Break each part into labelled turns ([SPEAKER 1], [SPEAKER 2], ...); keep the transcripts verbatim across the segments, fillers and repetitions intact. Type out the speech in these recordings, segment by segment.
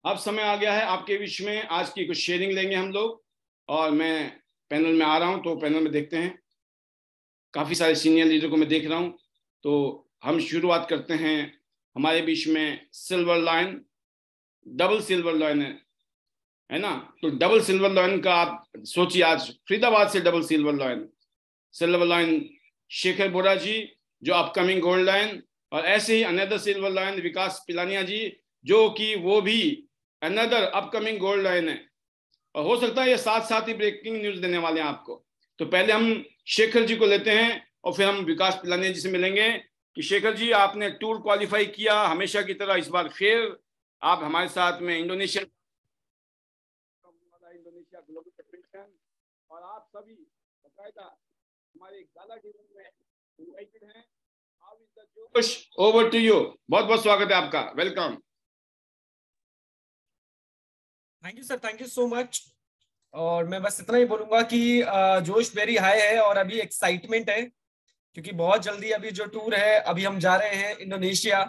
[SPEAKER 1] अब समय आ गया है आपके बीच में आज की कुछ शेयरिंग लेंगे हम लोग, और मैं पैनल में आ रहा हूं तो पैनल में देखते हैं काफी सारे सीनियर लीडर को मैं देख रहा हूं। तो हम शुरुआत करते हैं। हमारे बीच में silver line, double silver line है है ना। तो डबल सिल्वर लाइन का आप सोचिए, आज फरीदाबाद से double silver line, silver line Shekhar Bora ji जो अपकमिंग गोल्ड लाइन, और ऐसे ही another silver line Vikas Pilania ji जो कि वो भी अनदर अपकमिंग गोल्ड लाइन है, और हो सकता है ये साथ साथ ही ब्रेकिंग न्यूज देने वाले हैं आपको। तो पहले हम शेखर जी को लेते हैं और फिर हम विकास पिलानिया जी से मिलेंगे कि शेखर जी आपने टूर क्वालिफाई किया हमेशा की तरह, इस बार फिर आप हमारे साथ में इंडोनेशिया इंडोनेशिया ग्लोबल फेडरेशन, और आप सभी बाकायदा हमारे गाला डिनर में इनवाइटेड हैं। हाउ इज द जोश, ओवर टू यू। बहुत बहुत स्वागत है आपका, welcome.
[SPEAKER 2] Thank you sir, thank you so much. और मैं बस इतना ही बोलूंगा कि जोश वेरी हाई है और अभी एक्साइटमेंट है, क्योंकि बहुत जल्दी अभी जो टूर है अभी हम जा रहे हैं इंडोनेशिया।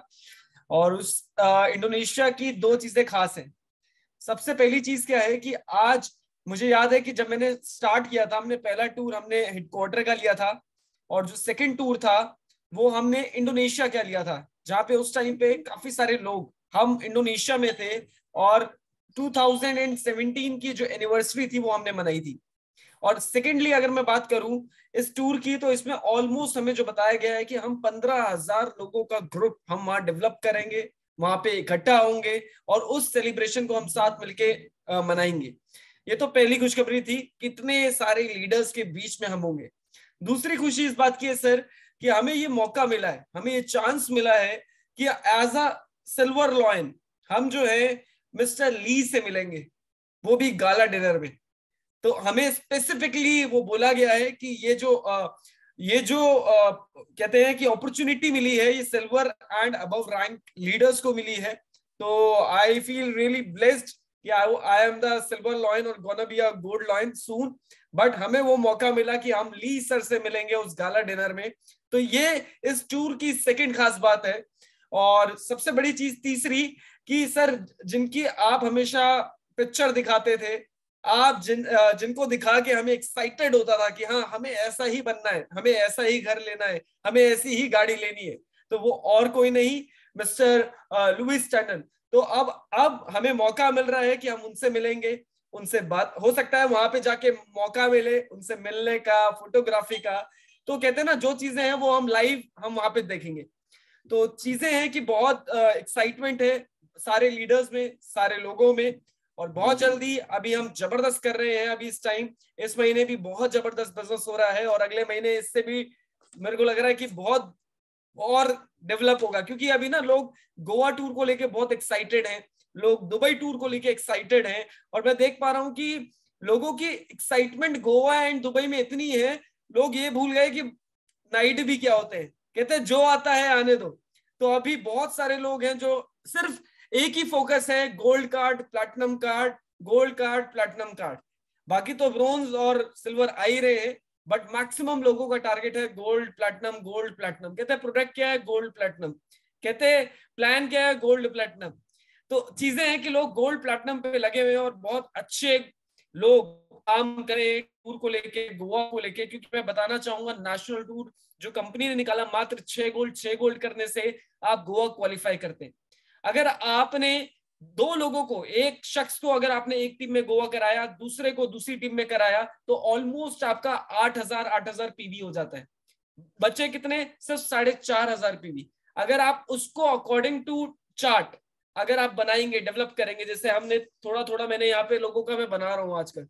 [SPEAKER 2] और उस इंडोनेशिया की दो चीजें खास हैं। सबसे पहली चीज क्या है कि आज मुझे याद है कि जब मैंने स्टार्ट किया था, हमने पहला टूर हमने हेडक्वार्टर का लिया था, और जो सेकंड टूर था वो हमने इंडोनेशिया का लिया था, जहाँ पे उस टाइम पे काफी सारे लोग हम इंडोनेशिया में थे, और दो हज़ार सत्रह की जो एनिवर्सरी थी वो हमने मनाई थी। और सेकेंडली अगर मैं बात करूं इस टूर की, तो इसमें ऑलमोस्ट हमें जो बताया गया है कि हम पंद्रह हजार लोगों का ग्रुप हम वहां डेवलप करेंगे, वहां पे इकट्ठा होंगे और उस सेलिब्रेशन को हम साथ मिलके मनाएंगे। ये तो पहली खुशखबरी थी, कितने सारे लीडर्स के बीच में हम होंगे। दूसरी खुशी इस बात की है सर कि हमें ये मौका मिला है, हमें ये चांस मिला है कि एज अ सिल्वर लॉयन हम जो है मिस्टर ली से मिलेंगे, वो भी गाला डिनर में। तो हमें स्पेसिफिकली वो बोला गया है कि ये जो आ, ये जो आ, कहते हैं कि अपॉर्चुनिटी मिली है, ये silver and above rank leaders को मिली है। तो आई फील रियली ब्लेस्ड कि I am the silver lion और gonna be a gold lion soon. But हमें वो मौका मिला कि हम ली सर से मिलेंगे उस गाला डिनर में। तो ये इस टूर की सेकंड खास बात है। और सबसे बड़ी चीज तीसरी कि सर जिनकी आप हमेशा पिक्चर दिखाते थे, आप जिन जिनको दिखा के हमें एक्साइटेड होता था कि हाँ हमें ऐसा ही बनना है, हमें ऐसा ही घर लेना है, हमें ऐसी ही गाड़ी लेनी है, तो वो और कोई नहीं मिस्टर लुइस टैंटन। तो अब अब हमें मौका मिल रहा है कि हम उनसे मिलेंगे, उनसे बात हो सकता है वहां पे जाके मौका मिले उनसे मिलने का, फोटोग्राफी का। तो कहते हैं ना जो चीजें हैं वो हम लाइव हम वहां पे देखेंगे। तो चीजें हैं कि बहुत एक्साइटमेंट है सारे लीडर्स में, सारे लोगों में। और बहुत जल्दी अभी हम जबरदस्त कर रहे हैं, अभी इस टाइम इस महीने भी बहुत जबरदस्त बिजनेस हो रहा है, और अगले महीने इससे भी मेरे को लग रहा है कि बहुत और डेवलप होगा, क्योंकि अभी ना लोग गोवा टूर को लेके बहुत एक्साइटेड हैं, लोग दुबई टूर को लेके एक्साइटेड हैं। और मैं देख पा रहा हूं कि लोगों की एक्साइटमेंट गोवा एंड दुबई में इतनी है, लोग ये भूल गए कि नाइट भी क्या होते हैं, कहते हैं जो आता है आने दो। तो अभी बहुत सारे लोग हैं जो सिर्फ एक ही फोकस है, gold card, platinum card, gold card, platinum card. बाकी तो ब्रोंज और सिल्वर आ ही रहे हैं, बट मैक्सिमम लोगों का टारगेट है गोल्ड प्लैटिनम, गोल्ड प्लैटिनम। कहते हैं प्रोडक्ट क्या है, गोल्ड प्लैटिनम। कहते हैं प्लान क्या है, गोल्ड प्लैटिनम। तो चीजें हैं कि लोग गोल्ड प्लैटिनम पे लगे हुए हैं, और बहुत अच्छे लोग काम करें टूर को लेके, गोवा को लेके। क्योंकि मैं बताना चाहूंगा नेशनल टूर जो कंपनी ने निकाला, मात्र छह गोल्ड छह गोल्ड करने से आप गोवा क्वालिफाई करते हैं। अगर आपने दो लोगों को, एक शख्स को अगर आपने एक टीम में गोवा कराया, दूसरे को दूसरी टीम में कराया, तो ऑलमोस्ट आपका आठ हजार आठ हजार पीवी हो जाता है। बच्चे कितने, सिर्फ साढ़े चार हजार पीवी। अगर आप उसको अकॉर्डिंग टू चार्ट अगर आप बनाएंगे, डेवलप करेंगे, जैसे हमने थोड़ा थोड़ा, मैंने यहाँ पे लोगों का मैं बना रहा हूँ आजकल।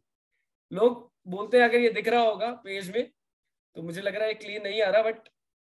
[SPEAKER 2] लोग बोलते हैं, अगर ये दिख रहा होगा पेज में, तो मुझे लग रहा है क्लीन नहीं आ रहा, बट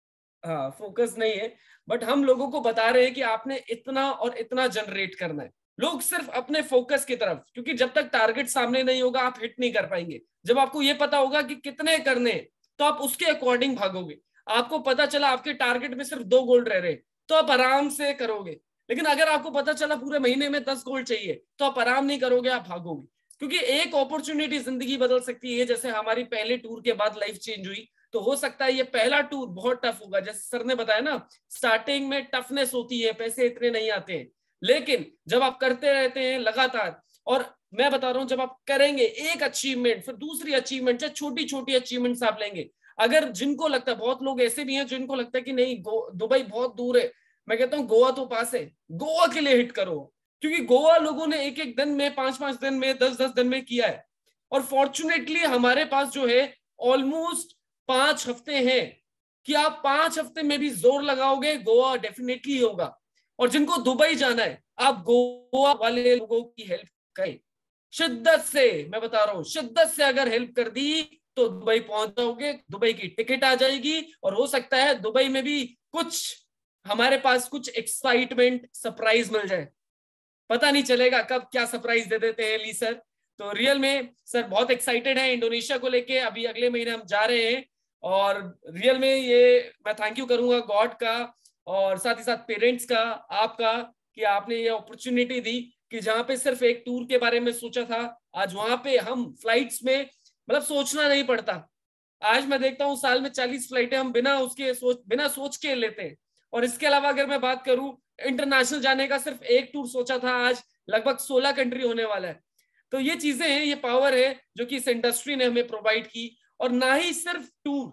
[SPEAKER 2] हाँ फोकस नहीं है। बट हम लोगों को बता रहे हैं कि आपने इतना और इतना जनरेट करना है। लोग सिर्फ अपने फोकस की तरफ, क्योंकि जब तक टारगेट सामने नहीं होगा आप हिट नहीं कर पाएंगे। जब आपको ये पता होगा कि कितने करने, तो आप उसके अकॉर्डिंग भागोगे। आपको पता चला आपके टारगेट में सिर्फ दो गोल्ड रह रहे, तो आप आराम से करोगे। लेकिन अगर आपको पता चला पूरे महीने में दस गोल्ड चाहिए, तो आप आराम नहीं करोगे, आप भागोगे। क्योंकि एक अपॉर्चुनिटी जिंदगी बदल सकती है। जैसे हमारी पहले टूर के बाद लाइफ चेंज हुई, तो हो सकता है ये पहला टूर बहुत टफ होगा। जैसे सर ने बताया ना, स्टार्टिंग में टफनेस होती है, पैसे इतने नहीं आते हैं, लेकिन जब आप करते रहते हैं लगातार, और मैं बता रहा हूं जब आप करेंगे एक अचीवमेंट फिर दूसरी अचीवमेंट, चाहे छोटी छोटी अचीवमेंट्स आप लेंगे, अगर जिनको लगता है, बहुत लोग ऐसे भी हैं जिनको लगता है कि नहीं दुबई बहुत दूर है, मैं कहता हूँ गोवा तो पास है, गोवा के लिए हिट करो, क्योंकि गोवा लोगों ने एक एक दिन में, पांच पांच दिन में, दस दस दिन में किया है। और फॉर्चुनेटली हमारे पास जो है ऑलमोस्ट पांच हफ्ते हैं कि आप पांच हफ्ते में भी जोर लगाओगे, गोवा डेफिनेटली होगा। और जिनको दुबई जाना है, आप गोवा वाले लोगों की हेल्प करें शिद्दत से, मैं बता रहा हूं शिद्दत से अगर हेल्प कर दी तो दुबई पहुंच जाओगे, दुबई की टिकट आ जाएगी, और हो सकता है दुबई में भी कुछ हमारे पास कुछ एक्साइटमेंट सरप्राइज मिल जाए, पता नहीं चलेगा कब क्या सरप्राइज दे देते हैं ली सर। तो रियल में सर बहुत एक्साइटेड है इंडोनेशिया को लेके, अभी अगले महीने हम जा रहे हैं, और रियल में ये मैं थैंक यू करूंगा गॉड का, और साथ ही साथ पेरेंट्स का, आपका, कि आपने ये अपॉर्चुनिटी दी कि जहां पे सिर्फ एक टूर के बारे में सोचा था, आज वहां पे हम फ्लाइट्स में मतलब सोचना नहीं पड़ता। आज मैं देखता हूँ साल में चालीस फ्लाइटें हम बिना उसके सोच बिना सोच के लेते हैं। और इसके अलावा अगर मैं बात करूं इंटरनेशनल जाने का, सिर्फ एक टूर सोचा था, आज लगभग सोलह कंट्री होने वाला है। तो ये चीजें हैं, ये पावर है जो कि इस इंडस्ट्री ने हमें प्रोवाइड की। और ना ही सिर्फ टूर,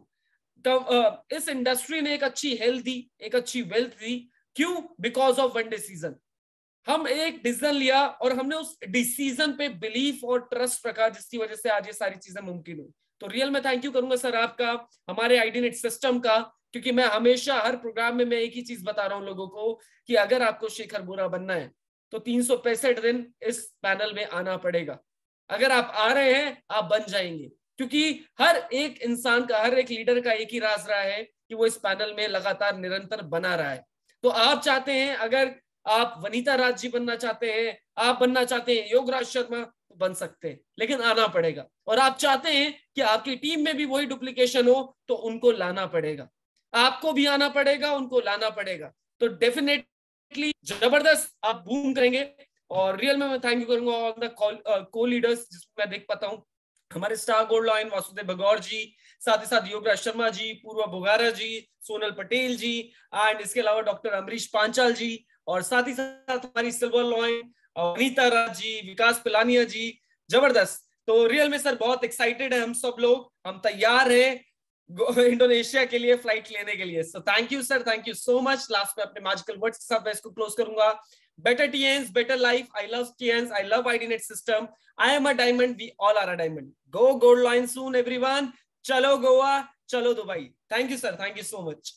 [SPEAKER 2] तो इस इंडस्ट्री ने एक अच्छी हेल्थ दी, एक अच्छी वेल्थ दी। क्यों? Because of one decision. हम एक डिसीजन लिया और हमने उस डिसीजन पे बिलीफ और ट्रस्ट रखा, जिसकी वजह से आज ये सारी चीजें मुमकिन हुई। तो रियल में थैंक यू करूंगा सर आपका, हमारे आईडीनेट सिस्टम का, क्योंकि मैं हमेशा हर प्रोग्राम में मैं एक ही चीज बता रहा हूं लोगों को कि अगर आपको शेखर बोरा बनना है तो तीन सौ पैंसठ दिन इस पैनल में आना पड़ेगा। अगर आप आ रहे हैं आप बन जाएंगे, क्योंकि हर एक इंसान का, हर एक लीडर का एक ही राज रहा है कि वो इस पैनल में लगातार निरंतर बना रहा है। तो आप चाहते हैं, अगर आप वनीता राज जी बनना चाहते हैं, आप बनना चाहते हैं योगराज शर्मा, तो बन सकते हैं, लेकिन आना पड़ेगा। और आप चाहते हैं कि आपकी टीम में भी वही डुप्लीकेशन हो, तो उनको लाना पड़ेगा, आपको भी आना पड़ेगा, उनको लाना पड़ेगा। तो डेफिनेटली जबरदस्त आप बूम करेंगे। और रियल में मैं थैंक यू करूंगा ऑल द को लीडर्स, जिसमें मैं देख पाता हूँ हमारे star gold line Vasudev Bhagaur ji, साथ ही साथ योगराज शर्मा जी, पूर्वा बोगारा जी, सोनल पटेल जी, एंड इसके अलावा डॉक्टर अमरीश पांचाल जी, और साथ ही साथ हमारी सिल्वर लॉइन अनीता राज जी, विकास पिलानिया जी, जबरदस्त। तो रियल में सर बहुत एक्साइटेड है हम सब लोग, हम तैयार हैं इंडोनेशिया के लिए फ्लाइट लेने के लिए। So thank you sir, thank you so much. Last में अपने मैजिकल वर्ड्स के साथ मैं इसको क्लोज करूंगा। Better T Ns, better life. I love T Ns. I love I D Net system. I am a diamond. We all are a diamond. Go gold line soon, everyone. Chalo Goa, chalo Dubai. Thank you, sir. Thank you so much.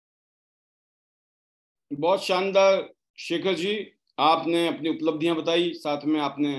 [SPEAKER 1] बहुत शानदार शेखर जी, आपने अपनी उपलब्धियां बताई, साथ में आपने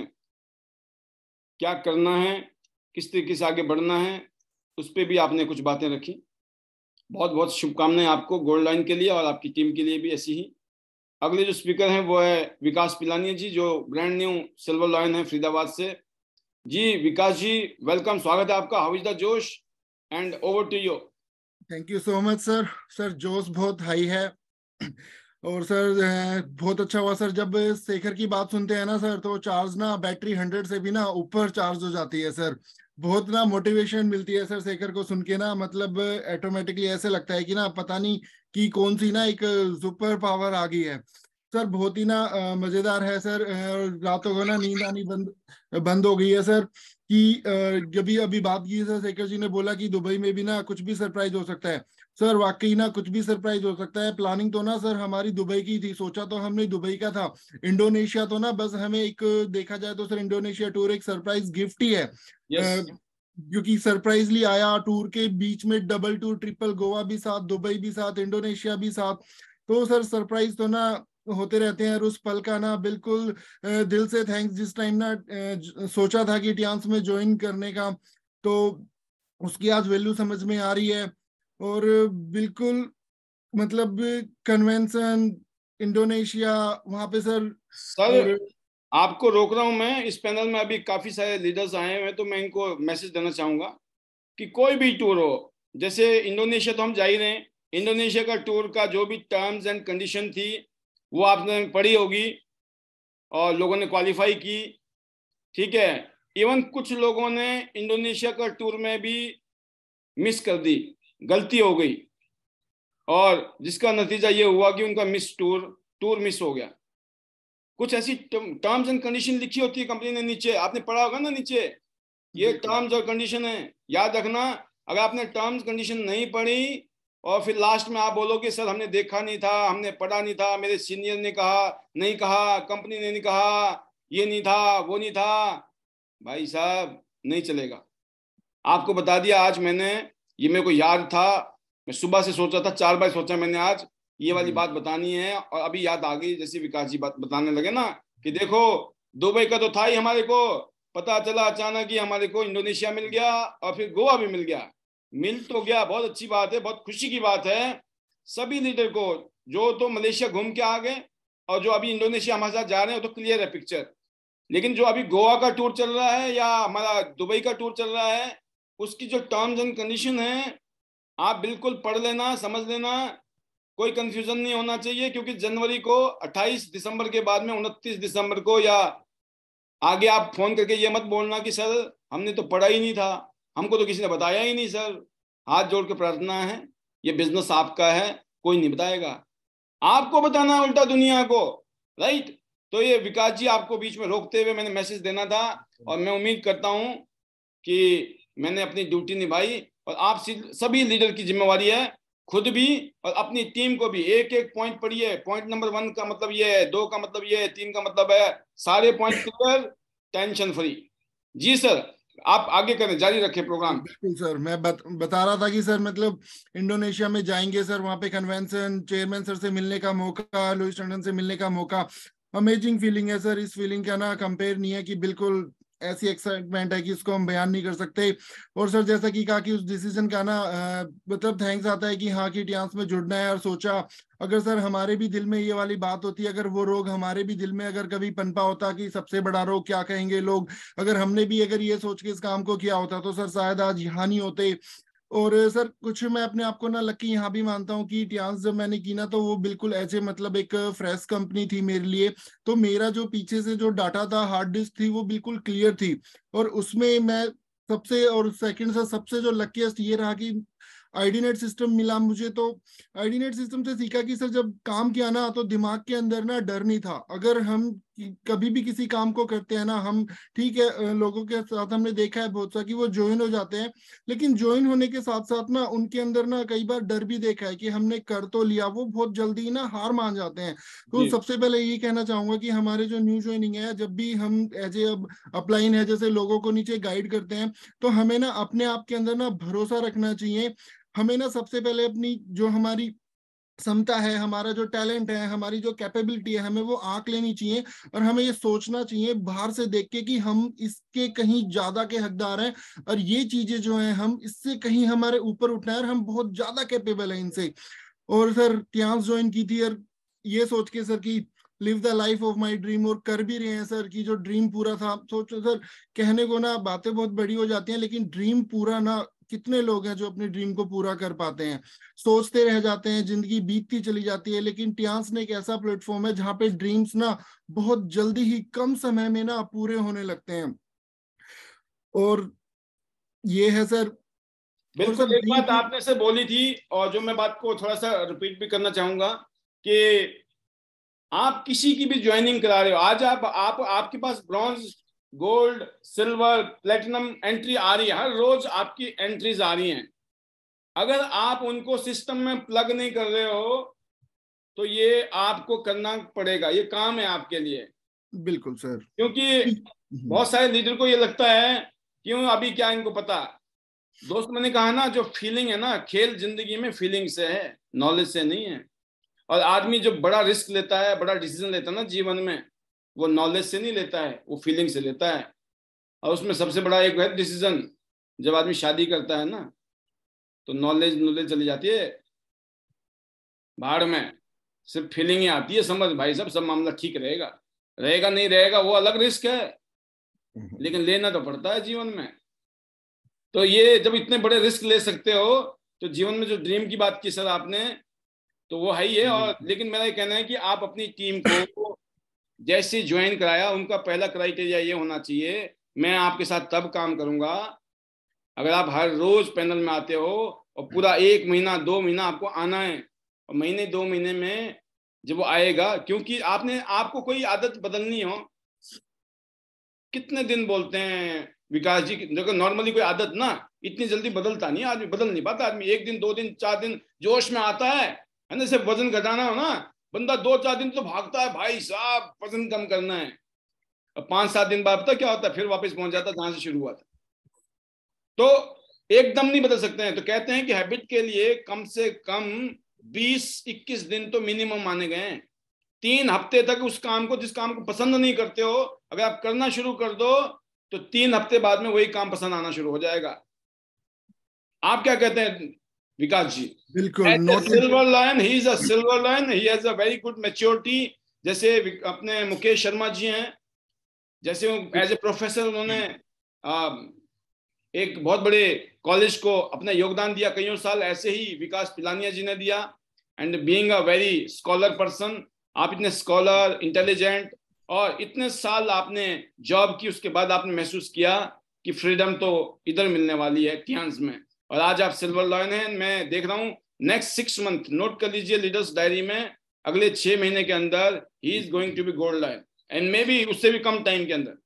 [SPEAKER 1] क्या करना है, किस तरीके से आगे बढ़ना है, उस पर भी आपने कुछ बातें रखी। बहुत बहुत शुभकामनाएं आपको गोल्ड लाइन के लिए, और आपकी टीम के लिए भी ऐसी ही। अगले जो स्पीकर हैं वो है विकास पिलानिया जी, जो ब्रांड न्यू सिल्वर लाइन है फरीदाबाद से। जी विकास जी, वेलकम, स्वागत है आपका। हाउ इज द जोश, and over to you.
[SPEAKER 3] Thank you so much sir. Sir जोश बहुत हाई है, और सर बहुत अच्छा हुआ सर, जब शेखर की बात सुनते हैं ना सर, तो चार्ज ना बैटरी हंड्रेड से भी ना ऊपर चार्ज हो जाती है सर। बहुत ना मोटिवेशन मिलती है सर शेखर को सुन के ना, मतलब ऑटोमेटिकली ऐसे लगता है कि ना पता नहीं कि कौन सी ना एक सुपर पावर आ गई है सर। बहुत ही ना मजेदार है सर। रातों को ना नींद आनी बंद बंद हो गई है सर, कि जब भी अभी बात की सर, शेखर जी ने बोला कि दुबई में भी ना कुछ भी सरप्राइज हो सकता है। सर वाकई ना कुछ भी सरप्राइज हो सकता है। प्लानिंग तो ना सर हमारी दुबई की थी, सोचा तो हमने दुबई का था। इंडोनेशिया तो ना बस हमें एक देखा जाए तो सर इंडोनेशिया टूर एक सरप्राइज गिफ्ट ही है,
[SPEAKER 1] yes.
[SPEAKER 3] क्योंकि सरप्राइजली आया। टूर के बीच में डबल टूर, ट्रिपल, गोवा भी साथ, दुबई भी साथ, इंडोनेशिया भी साथ। तो सर सरप्राइज तो ना होते रहते हैं, और उस पल का ना बिल्कुल दिल से थैंक्स। जिस टाइम ना सोचा था कि टियांस में ज्वाइन करने का, तो उसकी आज वैल्यू समझ में आ रही है। और बिल्कुल मतलब कन्वेंशन इंडोनेशिया वहां पे सर।
[SPEAKER 1] सर
[SPEAKER 3] और
[SPEAKER 1] आपको रोक रहा हूं मैं, इस पैनल में अभी काफी सारे लीडर्स आए हुए हैं, तो मैं इनको मैसेज देना चाहूंगा कि कोई भी टूर हो, जैसे इंडोनेशिया तो हम जा ही रहे हैं, इंडोनेशिया का टूर का जो भी टर्म्स एंड कंडीशन थी वो आपने पढ़ी होगी, और लोगों ने क्वालिफाई की, ठीक है। इवन कुछ लोगों ने इंडोनेशिया का टूर में भी मिस कर दी, गलती हो गई, और जिसका नतीजा ये हुआ कि उनका मिस टूर टूर मिस हो गया। कुछ ऐसी टर्म्स एंड कंडीशन लिखी होती है कंपनी ने नीचे, आपने पढ़ा होगा ना नीचे, ये टर्म्स और कंडीशन है, याद रखना। अगर आपने टर्म्स कंडीशन नहीं पढ़ी और फिर लास्ट में आप बोलोगे सर हमने देखा नहीं था, हमने पढ़ा नहीं था, मेरे सीनियर ने कहा नहीं कहा, कंपनी ने नहीं कहा, ये नहीं था, वो नहीं था, भाई साहब नहीं चलेगा। आपको बता दिया आज मैंने, ये मेरे को याद था, मैं सुबह से सोचा था, चार बार सोचा मैंने आज ये वाली बात बतानी है, और अभी याद आ गई। जैसे विकास जी बात बताने लगे ना कि देखो दुबई का तो था ही हमारे को, पता चला अचानक ही हमारे को इंडोनेशिया मिल गया और फिर गोवा भी मिल गया। मिल तो गया, बहुत अच्छी बात है, बहुत खुशी की बात है सभी लीडर को, जो तो मलेशिया घूम के आ गए और जो अभी इंडोनेशिया हमारे साथ जा रहे हैं, वो तो क्लियर है पिक्चर। लेकिन जो अभी गोवा का टूर चल रहा है या हमारा दुबई का टूर चल रहा है, उसकी जो टर्म्स एंड कंडीशन है आप बिल्कुल पढ़ लेना, समझ लेना, कोई कंफ्यूजन नहीं होना चाहिए। क्योंकि जनवरी को अट्ठाईस दिसंबर के बाद में उनतीस दिसंबर को या आगे आप फोन करके ये मत बोलना कि सर हमने तो पढ़ा ही नहीं था, हमको तो किसी ने बताया ही नहीं। सर हाथ जोड़ के प्रार्थना है, ये बिजनेस आपका है, कोई नहीं बताएगा, आपको बताना है उल्टा दुनिया को, राइट। तो ये विकास जी आपको बीच में रोकते हुए मैंने मैसेज देना था, और मैं उम्मीद करता हूं कि मैंने अपनी ड्यूटी निभाई। और आप सभी लीडर की जिम्मेवारी है, खुद भी और अपनी टीम को भी। एक एक पॉइंट पढ़िए, पॉइंट नंबर वन का मतलब ये है, दो का मतलब ये है, तीन का मतलब है, सारे पॉइंट क्लियर, टेंशन फ्री। जी सर, आप आगे करें, जारी रखें प्रोग्राम।
[SPEAKER 3] बिल्कुल सर, मैं बत, बता रहा था कि सर मतलब इंडोनेशिया में जाएंगे सर, वहाँ पे कन्वेंशन चेयरमैन सर से मिलने का मौका, लुइस टंडन से मिलने का मौका, अमेजिंग फीलिंग है सर। इस फीलिंग का ना कंपेयर नहीं है, कि बिल्कुल ऐसी एक्साइटमेंट है कि उसको हम बयान नहीं कर सकते। और सर जैसा कि कहा कि उस डिसीजन का ना मतलब थैंक्स आता है कि हाँ कि टियांस में जुड़ना है। और सोचा अगर सर हमारे भी दिल में ये वाली बात होती, अगर वो रोग हमारे भी दिल में अगर कभी पनपा होता कि सबसे बड़ा रोग क्या कहेंगे लोग, अगर हमने भी अगर ये सोच के इस काम को किया होता तो सर शायद आज यहाँ नहीं होते। और सर कुछ मैं अपने आप को ना लकी यहाँ भी मानता हूँ कि टियांस जब मैंने की ना, तो वो बिल्कुल ऐसे मतलब एक फ्रेश कंपनी थी मेरे लिए। तो मेरा जो पीछे से जो डाटा था, हार्ड डिस्क थी, वो बिल्कुल क्लियर थी। और उसमें मैं सबसे और सेकंड से सबसे जो लकीस्ट ये रहा कि आईडीनेट सिस्टम मिला मुझे। तो आईडीनेट सिस्टम से सीखा कि सर जब काम किया ना, तो दिमाग के अंदर ना डर नहीं था। अगर हम कभी भी किसी काम को करते हैं ना, हम ठीक है लोगों के साथ हमने देखा है बहुत सा कि वो ज्वाइन हो जाते हैं, लेकिन ज्वाइन होने के साथ साथ ना उनके अंदर ना कई बार डर भी देखा है कि हमने कर तो लिया, वो बहुत जल्दी ना हार मान जाते हैं। तो सबसे पहले ये कहना चाहूंगा कि हमारे जो न्यू ज्वाइनिंग है, जब भी हम एज ए अब अपलाइन है जैसे लोगों को नीचे गाइड करते हैं, तो हमें ना अपने आप के अंदर ना भरोसा रखना चाहिए। हमें ना सबसे पहले अपनी जो हमारी क्षमता है, हमारा जो टैलेंट है, हमारी जो कैपेबिलिटी है, हमें वो आंक लेनी चाहिए। और हमें ये सोचना चाहिए बाहर से देख के कि हम इसके कहीं ज्यादा के हकदार हैं, और ये चीजें जो हैं हम इससे कहीं हमारे ऊपर उठना है, और हम बहुत ज्यादा कैपेबल हैं इनसे। और सर टियांस ज्वाइन की थी और ये सोच के सर कि live the life of my dream, और कर भी रहे हैं सर कि जो ड्रीम पूरा था। सोचो सर, कहने को ना बातें बहुत बड़ी हो जाती हैं, लेकिन ड्रीम पूरा ना कितने लोग हैं जो अपने ड्रीम को पूरा कर पाते हैं। सोचते रह जाते हैं, जिंदगी बीतती चली जाती है, लेकिन टियांस ने एक ऐसा प्लेटफॉर्म है जहां पे ड्रीम्स ना बहुत जल्दी ही कम समय में ना पूरे होने लगते हैं। और ये है सर।
[SPEAKER 1] बिल्कुल, एक बात आपने से बोली थी और जो मैं बात को थोड़ा सा रिपीट भी करना चाहूंगा कि आप किसी की भी ज्वाइनिंग करा रहे हो, आज आप आप आपके पास bronze, gold, silver, platinum entry आ रही है, हर रोज आपकी एंट्रीज आ रही हैं। अगर आप उनको सिस्टम में प्लग नहीं कर रहे हो तो ये आपको करना पड़ेगा, ये काम है आपके लिए।
[SPEAKER 3] बिल्कुल सर,
[SPEAKER 1] क्योंकि बहुत सारे लीडर को ये लगता है क्यों अभी क्या इनको पता। दोस्त मैंने कहा ना, जो फीलिंग है ना, खेल जिंदगी में फीलिंग से है, नॉलेज से नहीं है। और आदमी जो बड़ा रिस्क लेता है, बड़ा डिसीजन लेता है ना जीवन में, वो नॉलेज से नहीं लेता है, वो फीलिंग से लेता है। और उसमें सबसे बड़ा एक है डिसीजन, जब आदमी शादी करता है ना, तो नॉलेज नॉलेज चली जाती है भाड़ में, सिर्फ फीलिंग ही आती है। समझ भाई साहब, सब मामला ठीक रहेगा, रहेगा नहीं रहेगा वो अलग रिस्क है, लेकिन लेना तो पड़ता है जीवन में। तो ये जब इतने बड़े रिस्क ले सकते हो, तो जीवन में जो ड्रीम की बात की सर आपने, तो वो है ही है। और लेकिन मेरा ये कहना है कि आप अपनी टीम को जैसे ज्वाइन कराया, उनका पहला क्राइटेरिया ये होना चाहिए, मैं आपके साथ तब काम करूंगा अगर आप हर रोज पैनल में आते हो और पूरा एक महीना दो महीना आपको आना है, और महीने दो महीने में जब वो आएगा, क्योंकि आपने आपको कोई आदत बदलनी हो, कितने दिन बोलते हैं विकास जी, देखो नॉर्मली कोई आदत ना इतनी जल्दी बदलता नहीं, आदमी बदल नहीं पाता। आदमी एक दिन दो दिन चार दिन जोश में आता है है ना, सिर्फ वजन घटाना हो ना, बंदा दो चार दिन तो भागता है, भाई साहब वजन कम करना है। अब पांच सात दिन बाद पता क्या होता है, फिर वापस पहुंच जाता है जहां से शुरू हुआ था। तो एकदम नहीं बदल सकते हैं। तो कहते हैं कि हैबिट के लिए कम से कम बीस इक्कीस दिन तो मिनिमम माने गए हैं। तीन हफ्ते तक उस काम को, जिस काम को पसंद नहीं करते हो, अगर आप करना शुरू कर दो तो तीन हफ्ते बाद में वही काम पसंद आना शुरू हो जाएगा। आप क्या कहते हैं विकास जी?
[SPEAKER 3] बिल्कुल।
[SPEAKER 1] Silver lion, he is a silver lion, he has a very good maturity. जैसे अपने मुकेश शर्मा जी हैं, जैसे एज ए प्रोफेसर उन्होंने आ, एक बहुत बड़े कॉलेज को अपना योगदान दिया कईयों साल, ऐसे ही विकास पिलानिया जी ने दिया। And being a very scholar person, आप इतने स्कॉलर, इंटेलिजेंट, और इतने साल आपने जॉब की, उसके बाद आपने महसूस किया कि फ्रीडम तो इधर मिलने वाली है टियान्स में, और आज आप सिल्वर लायन हैं। मैं देख रहा हूं नेक्स्ट सिक्स मंथ, नोट कर लीजिए लीडर्स डायरी में, अगले छह महीने के अंदर ही is going to be gold lion, and maybe उससे भी कम टाइम के अंदर।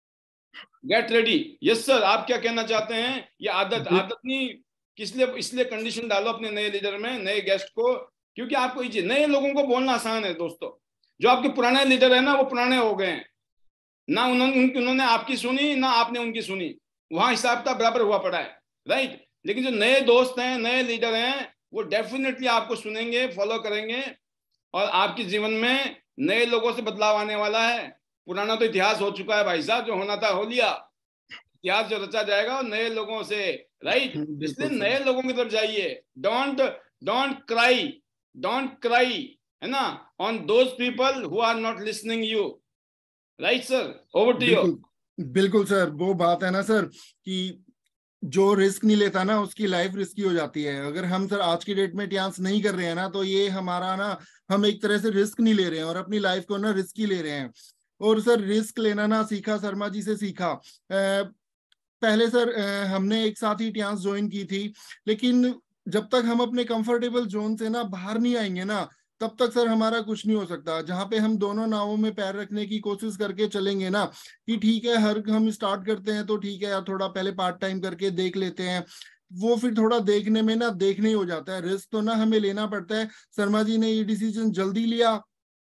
[SPEAKER 1] Get ready. यस सर, आप क्या कहना चाहते हैं? ये आदत आदत नहीं, किसलिए इसलिए कंडीशन डालो अपने नए लीडर में, नए गेस्ट को, क्योंकि आपको ये नए लोगों को बोलना आसान है दोस्तों। जो आपके पुराने लीडर है ना, वो पुराने हो गए हैं ना, उन्होंने उन्होंने आपकी सुनी ना आपने उनकी सुनी, वहां हिसाब का बराबर हुआ पड़ा है, राइट। लेकिन जो नए दोस्त हैं, नए लीडर हैं, वो डेफिनेटली आपको सुनेंगे, फॉलो करेंगे, और आपके जीवन में नए लोगों से बदलाव आने वाला है। पुराना तो इतिहास हो चुका है भाई साहब, जो होना था हो लिया। इतिहास जो रचा जाएगा वो नए लोगों से, राइट। इसलिए नए लोगों की तरफ जाइए। Don't don't cry, don't cry, है ना, on those people who are not listening you, right sir. Over to you.
[SPEAKER 3] बिल्कुल सर, वो बात है ना सर कि जो रिस्क नहीं लेता ना, उसकी लाइफ रिस्की हो जाती है। अगर हम सर आज की डेट में टियान्स नहीं कर रहे हैं ना, तो ये हमारा ना, हम एक तरह से रिस्क नहीं ले रहे हैं और अपनी लाइफ को ना रिस्की ले रहे हैं। और सर रिस्क लेना ना सीखा, शर्मा जी से सीखा। आ, पहले सर आ, हमने एक साथ ही टियान्स ज्वाइन की थी, लेकिन जब तक हम अपने कंफर्टेबल जोन से ना बाहर नहीं आएंगे ना, तब तक सर हमारा कुछ नहीं हो सकता। जहां पे हम दोनों नावों में पैर रखने की कोशिश करके चलेंगे ना, कि ठीक है हर हम स्टार्ट करते हैं तो ठीक है यार, थोड़ा पहले पार्ट टाइम करके देख लेते हैं, वो फिर थोड़ा देखने में ना देखने ही हो जाता है। रिस्क तो ना हमें लेना पड़ता है। शर्मा जी ने ये डिसीजन जल्दी लिया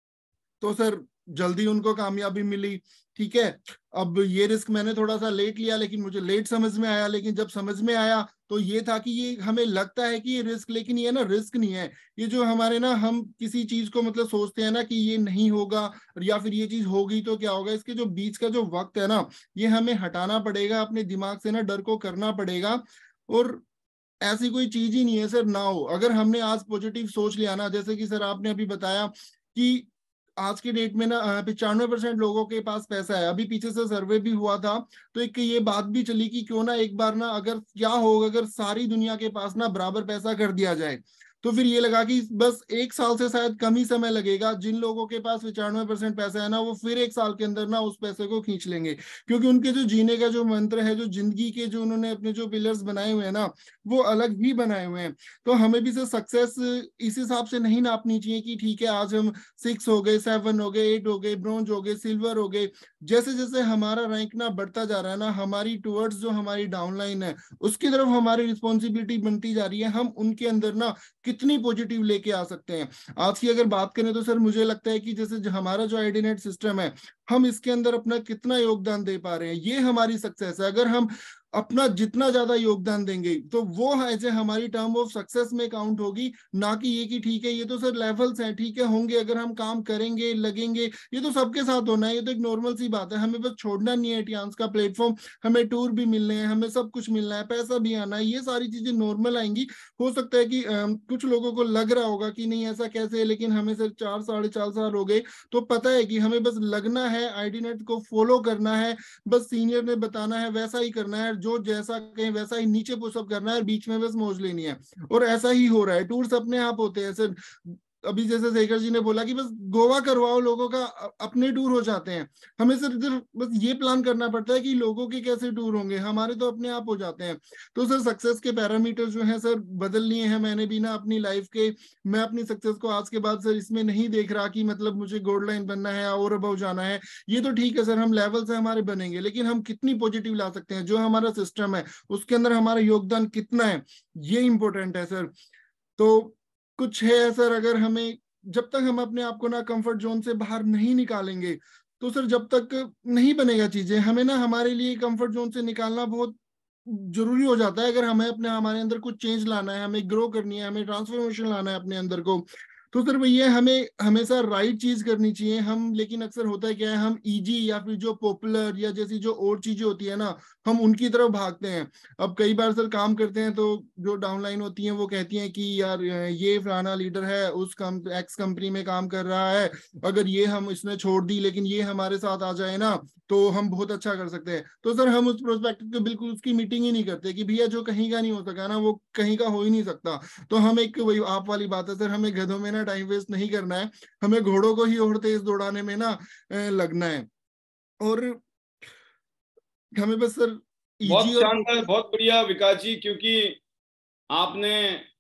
[SPEAKER 3] तो सर जल्दी उनको कामयाबी मिली, ठीक है। अब ये रिस्क मैंने थोड़ा सा लेट लिया, लेकिन मुझे लेट समझ में आया। लेकिन जब समझ में आया तो ये था कि ये हमें लगता है कि ये रिस्क, लेकिन ये ना रिस्क नहीं है। ये जो हमारे ना, हम किसी चीज को मतलब सोचते हैं ना कि ये नहीं होगा या फिर ये चीज होगी तो क्या होगा, इसके जो बीच का जो वक्त है ना, ये हमें हटाना पड़ेगा अपने दिमाग से ना, डर को करना पड़ेगा। और ऐसी कोई चीज ही नहीं है सर ना हो। अगर हमने आज पॉजिटिव सोच लिया ना, जैसे कि सर आपने अभी बताया कि आज की डेट में ना पचानवे परसेंट लोगों के पास पैसा है। अभी पीछे से सर्वे भी हुआ था तो एक ये बात भी चली कि क्यों ना एक बार ना, अगर क्या होगा अगर सारी दुनिया के पास ना बराबर पैसा कर दिया जाए, तो फिर ये लगा कि बस एक साल से शायद कम ही समय लगेगा। जिन लोगों के पास पचानवे परसेंट पैसा है ना, वो फिर एक साल के अंदर ना उस पैसे को खींच लेंगे, क्योंकि उनके जो जीने का जो मंत्र है, जो जिंदगी के जो उन्होंने अपने जो पिलर्स बनाए हुए हैं ना, वो अलग ही बनाए हुए हैं। तो हमें भी सर सक्सेस इस हिसाब से नहीं नापनी चाहिए कि ठीक है आज हम सिक्स हो गए, सेवन हो गए, एट हो गए, ब्रॉन्ज हो गए, सिल्वर हो गए। जैसे जैसे हमारा रैंक ना बढ़ता जा रहा है ना, हमारी टुवर्ड्स जो हमारी डाउनलाइन है उसकी तरफ हमारी रिस्पॉन्सिबिलिटी बनती जा रही है। हम उनके अंदर ना कितनी पॉजिटिव लेके आ सकते हैं। आज की अगर बात करें तो सर मुझे लगता है कि जैसे हमारा जो आईडीनेट सिस्टम है, हम इसके अंदर अपना कितना योगदान दे पा रहे हैं, ये हमारी सक्सेस है। अगर हम अपना जितना ज्यादा योगदान देंगे तो वो ऐसे हमारी टर्म ऑफ सक्सेस में काउंट होगी, ना कि ये कि ठीक है ये तो सर लेवल्स हैं, ठीक है होंगे, अगर हम काम करेंगे लगेंगे, ये तो सबके साथ होना है, ये तो एक नॉर्मल सी बात है। हमें बस छोड़ना नहीं है टियान्स का प्लेटफॉर्म, हमें टूर भी मिलने हैं, हमें सब कुछ मिलना है, पैसा भी आना है, ये सारी चीजें नॉर्मल आएंगी। हो सकता है कि आ, कुछ लोगों को लग रहा होगा कि नहीं ऐसा कैसे है, लेकिन हमें सर चार साढ़े चार साल हो गए तो पता है कि हमें बस लगना है, आईडीनेट को फॉलो करना है, बस सीनियर ने बताना है वैसा ही करना है, जो जैसा कहें वैसा ही नीचे पुशअप करना है, बीच में बस मौज लेनी है। और ऐसा ही हो रहा है, टूर्स अपने आप होते हैं सर। अभी जैसे शेखर जी ने बोला कि बस गोवा करवाओ, लोगों का अपने टूर हो जाते हैं। हमें सिर्फ इधर बस ये प्लान करना पड़ता है कि लोगों के कैसे टूर होंगे, हमारे तो अपने आप हो जाते हैं। तो सर सक्सेस के पैरामीटर्स जो हैं सर बदल लिए हैं मैंने भी ना अपनी लाइफ के। मैं अपनी सक्सेस को आज के बाद सर इसमें नहीं देख रहा कि मतलब मुझे गोल्ड लाइन बनना है और अबव जाना है। ये तो ठीक है सर, हम लेवल से हमारे बनेंगे, लेकिन हम कितनी पॉजिटिव ला सकते हैं, जो हमारा सिस्टम है उसके अंदर हमारा योगदान कितना है, ये इंपॉर्टेंट है सर। तो कुछ है सर, अगर हमें जब तक हम अपने आप को ना कंफर्ट जोन से बाहर नहीं निकालेंगे तो सर जब तक नहीं बनेगा चीजें। हमें ना हमारे लिए कंफर्ट जोन से निकालना बहुत जरूरी हो जाता है। अगर हमें अपने हमारे अंदर कुछ चेंज लाना है, हमें ग्रो करनी है, हमें ट्रांसफॉर्मेशन लाना है अपने अंदर को, तो सर भैया हमें हमेशा राइट चीज करनी चाहिए हम। लेकिन अक्सर होता है क्या है, हम इजी या फिर जो पॉपुलर या जैसी जो और चीजें होती है ना, हम उनकी तरफ भागते हैं। अब कई बार सर काम करते हैं तो जो डाउनलाइन होती हैं वो कहती हैं कि यार ये फलाना लीडर है, उस कम एक्स कंपनी में काम कर रहा है, अगर ये हम इसने छोड़ दी लेकिन ये हमारे साथ आ जाए ना तो हम बहुत अच्छा कर सकते हैं। तो सर हम उस प्रोस्पेक्टिव को बिल्कुल उसकी मीटिंग ही नहीं करते कि भैया जो कहीं का नहीं हो सका ना वो कहीं का हो ही नहीं सकता। तो हम एक वही आप वाली बात है सर, हमें गधों में ना टाइम वेस्ट नहीं करना है, हमें घोड़ों को ही और तेज दौड़ाने में ना लगना है। और हमें बस सर
[SPEAKER 1] बहुत
[SPEAKER 3] इजी और
[SPEAKER 1] शानदार, बहुत बढ़िया विकास जी, क्योंकि आपने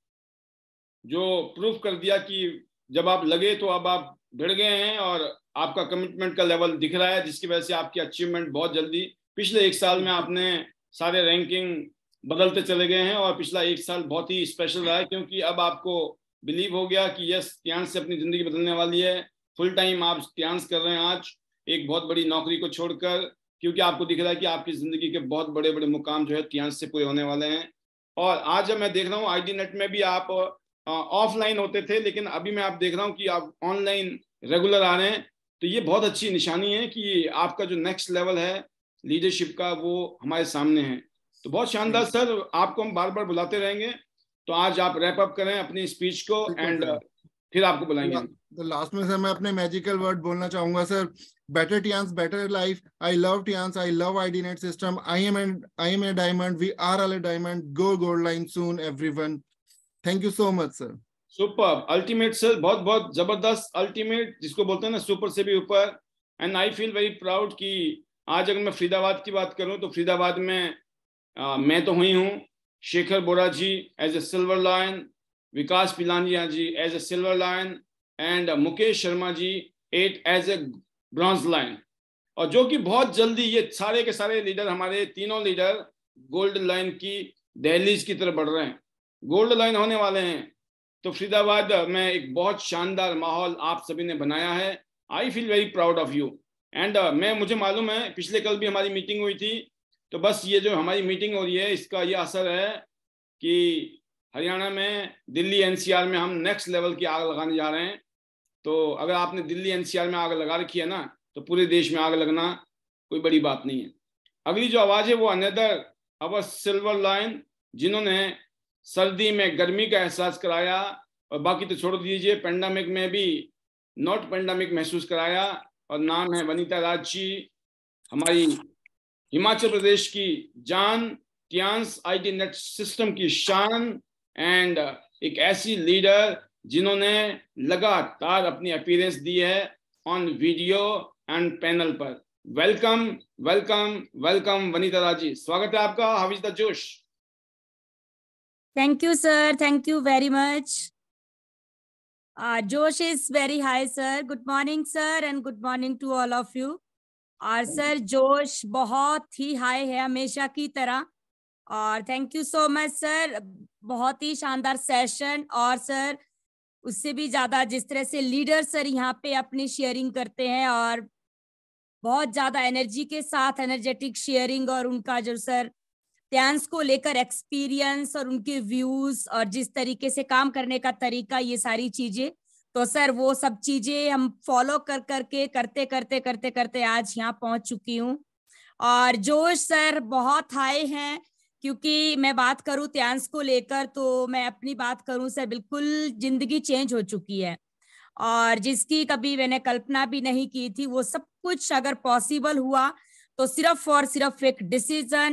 [SPEAKER 1] जो प्रूफ कर दिया कि जब आप लगे तो अब आप भिड़ गए हैं और आपका कमिटमेंट का लेवल दिख रहा है, जिसकी वजह से आपकी अचीवमेंट बहुत जल्दी पिछले एक साल में आपने सारे रैंकिंग बदलते चले गए हैं। और पिछला एक साल बहुत ही स्पेशल रहा है, क्योंकि अब आपको बिलीव हो गया कि यस, त्यांश से अपनी जिंदगी बदलने वाली है। फुल टाइम आप त्यांश कर रहे हैं आज, एक बहुत बड़ी नौकरी को छोड़कर, क्योंकि आपको दिख रहा है कि आपकी जिंदगी के बहुत बड़े बड़े मुकाम जो है त्यांश से पूरे होने वाले हैं। और आज जब मैं देख रहा हूँ आई डी नेट में भी आप ऑफलाइन होते थे, लेकिन अभी मैं आप देख रहा हूँ कि आप ऑनलाइन रेगुलर आ रहे हैं। तो ये बहुत अच्छी निशानी है कि आपका जो नेक्स्ट लेवल है लीडरशिप का वो हमारे सामने है। तो बहुत शानदार सर, आपको हम बार बार बुलाते रहेंगे। तो आज आप रैप अप करें अपनी स्पीच को एंड फिर आपको बुलाएंगे।
[SPEAKER 3] तो लास्ट में सर मैं अपने मैजिकल वर्ड बोलना चाहूंगा sir, better Tians, better life. I love Tians. I love I D Net system. I am an I am a diamond. We are all a diamond. Go gold line soon, everyone. Thank you so much, sir.
[SPEAKER 1] Super, ultimate sir, बहुत बहुत जबरदस्त, ultimate जिसको बोलते हैं ना, super से भी ऊपर। And I feel very proud कि आज अगर मैं फरीदाबाद की बात करूं तो फरीदाबाद में आ, मैं तो हुई हूँ, Shekhar Bora ji as a silver lion, Vikas Pilania ji as a silver lion and Mukesh Sharma ji at as a bronze line. और जो कि बहुत जल्दी ये सारे के सारे लीडर, हमारे तीनों लीडर गोल्ड लाइन की दहलीज की तरफ बढ़ रहे हैं, गोल्ड लाइन होने वाले हैं। तो फरीदाबाद में एक बहुत शानदार माहौल आप सभी ने बनाया है। I feel very proud of you. And मैं मुझे मालूम है पिछले कल भी हमारी मीटिंग हुई थी, तो बस ये जो हमारी मीटिंग हो रही है इसका ये असर है कि हरियाणा में, दिल्ली एनसीआर में हम नेक्स्ट लेवल की आग लगाने जा रहे हैं। तो अगर आपने दिल्ली एनसीआर में आग लगा रखी है ना, तो पूरे देश में आग लगना कोई बड़ी बात नहीं है। अगली जो आवाज है वो अनदर अवर सिल्वर लाइन, जिन्होंने सर्दी में गर्मी का एहसास कराया, और बाकी तो छोड़ दीजिए, पेंडेमिक में भी नॉट पेंडेमिक महसूस कराया। और नाम है वनीता राज जी, हमारी हिमाचल प्रदेश की जान, त्यांश आईटी नेट सिस्टम की शान, एंड एक ऐसी लीडर जिन्होंने लगातार अपनी अपीयरेंस दी है ऑन वीडियो एंड पैनल पर। Welcome welcome welcome Vanita Raj ji, स्वागत है आपका। हाउ इज द जोश?
[SPEAKER 4] Thank you, sir. Thank you very much. Uh, Josh is very high, sir. Good morning, sir, and good morning to all of you. और sir जोश बहुत ही high है हमेशा की तरह। और thank you so much sir, बहुत ही शानदार सेशन। और सर उससे भी ज्यादा जिस तरह से लीडर सर यहाँ पे अपनी शेयरिंग करते हैं, और बहुत ज्यादा एनर्जी के साथ एनर्जेटिक शेयरिंग, और उनका जो सर त्यांश को लेकर एक्सपीरियंस और उनके व्यूज और जिस तरीके से काम करने का तरीका, ये सारी चीजें, तो सर वो सब चीजें हम फॉलो कर करके करते करते करते करते आज यहाँ पहुंच चुकी हूँ। और जोश सर बहुत हाई हैं, क्योंकि मैं बात करूँ त्यांश को लेकर, तो मैं अपनी बात करूँ सर, बिल्कुल जिंदगी चेंज हो चुकी है। और जिसकी कभी मैंने कल्पना भी नहीं की थी, वो सब कुछ अगर पॉसिबल हुआ तो सिर्फ और सिर्फ एक डिसीजन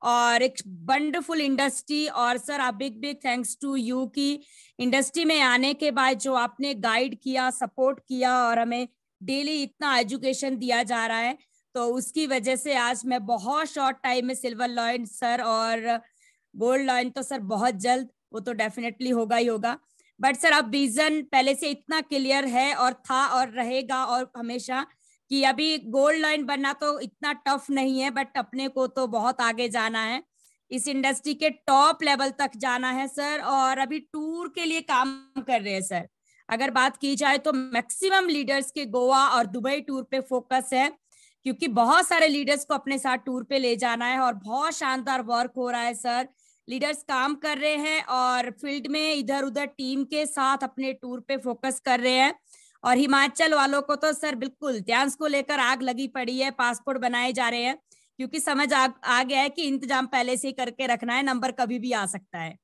[SPEAKER 4] और एक वंडरफुल इंडस्ट्री। और सर आप big big thanks to you कि इंडस्ट्री में आने के बाद जो आपने गाइड किया, सपोर्ट किया और हमें डेली इतना एजुकेशन दिया जा रहा है, तो उसकी वजह से आज मैं बहुत शॉर्ट टाइम में सिल्वर लॉयन सर और गोल्ड लॉयन तो सर बहुत जल्द, वो तो डेफिनेटली होगा ही होगा। बट सर अब विजन पहले से इतना क्लियर है और था और रहेगा और हमेशा, कि अभी गोल्ड लाइन बनना तो इतना टफ नहीं है, बट अपने को तो बहुत आगे जाना है, इस इंडस्ट्री के टॉप लेवल तक जाना है सर। और अभी टूर के लिए काम कर रहे हैं सर। अगर बात की जाए तो मैक्सिमम लीडर्स के गोवा और दुबई टूर पे फोकस है, क्योंकि बहुत सारे लीडर्स को अपने साथ टूर पे ले जाना है और बहुत शानदार वर्क हो रहा है सर। लीडर्स काम कर रहे हैं और फील्ड में इधर उधर टीम के साथ अपने टूर पे फोकस कर रहे हैं। और हिमाचल वालों को तो सर बिल्कुल ध्यान को लेकर आग लगी पड़ी है, पासपोर्ट बनाए जा रहे हैं, क्योंकि समझ आ, आ गया है कि इंतजाम पहले से ही करके रखना है, नंबर कभी भी आ सकता है।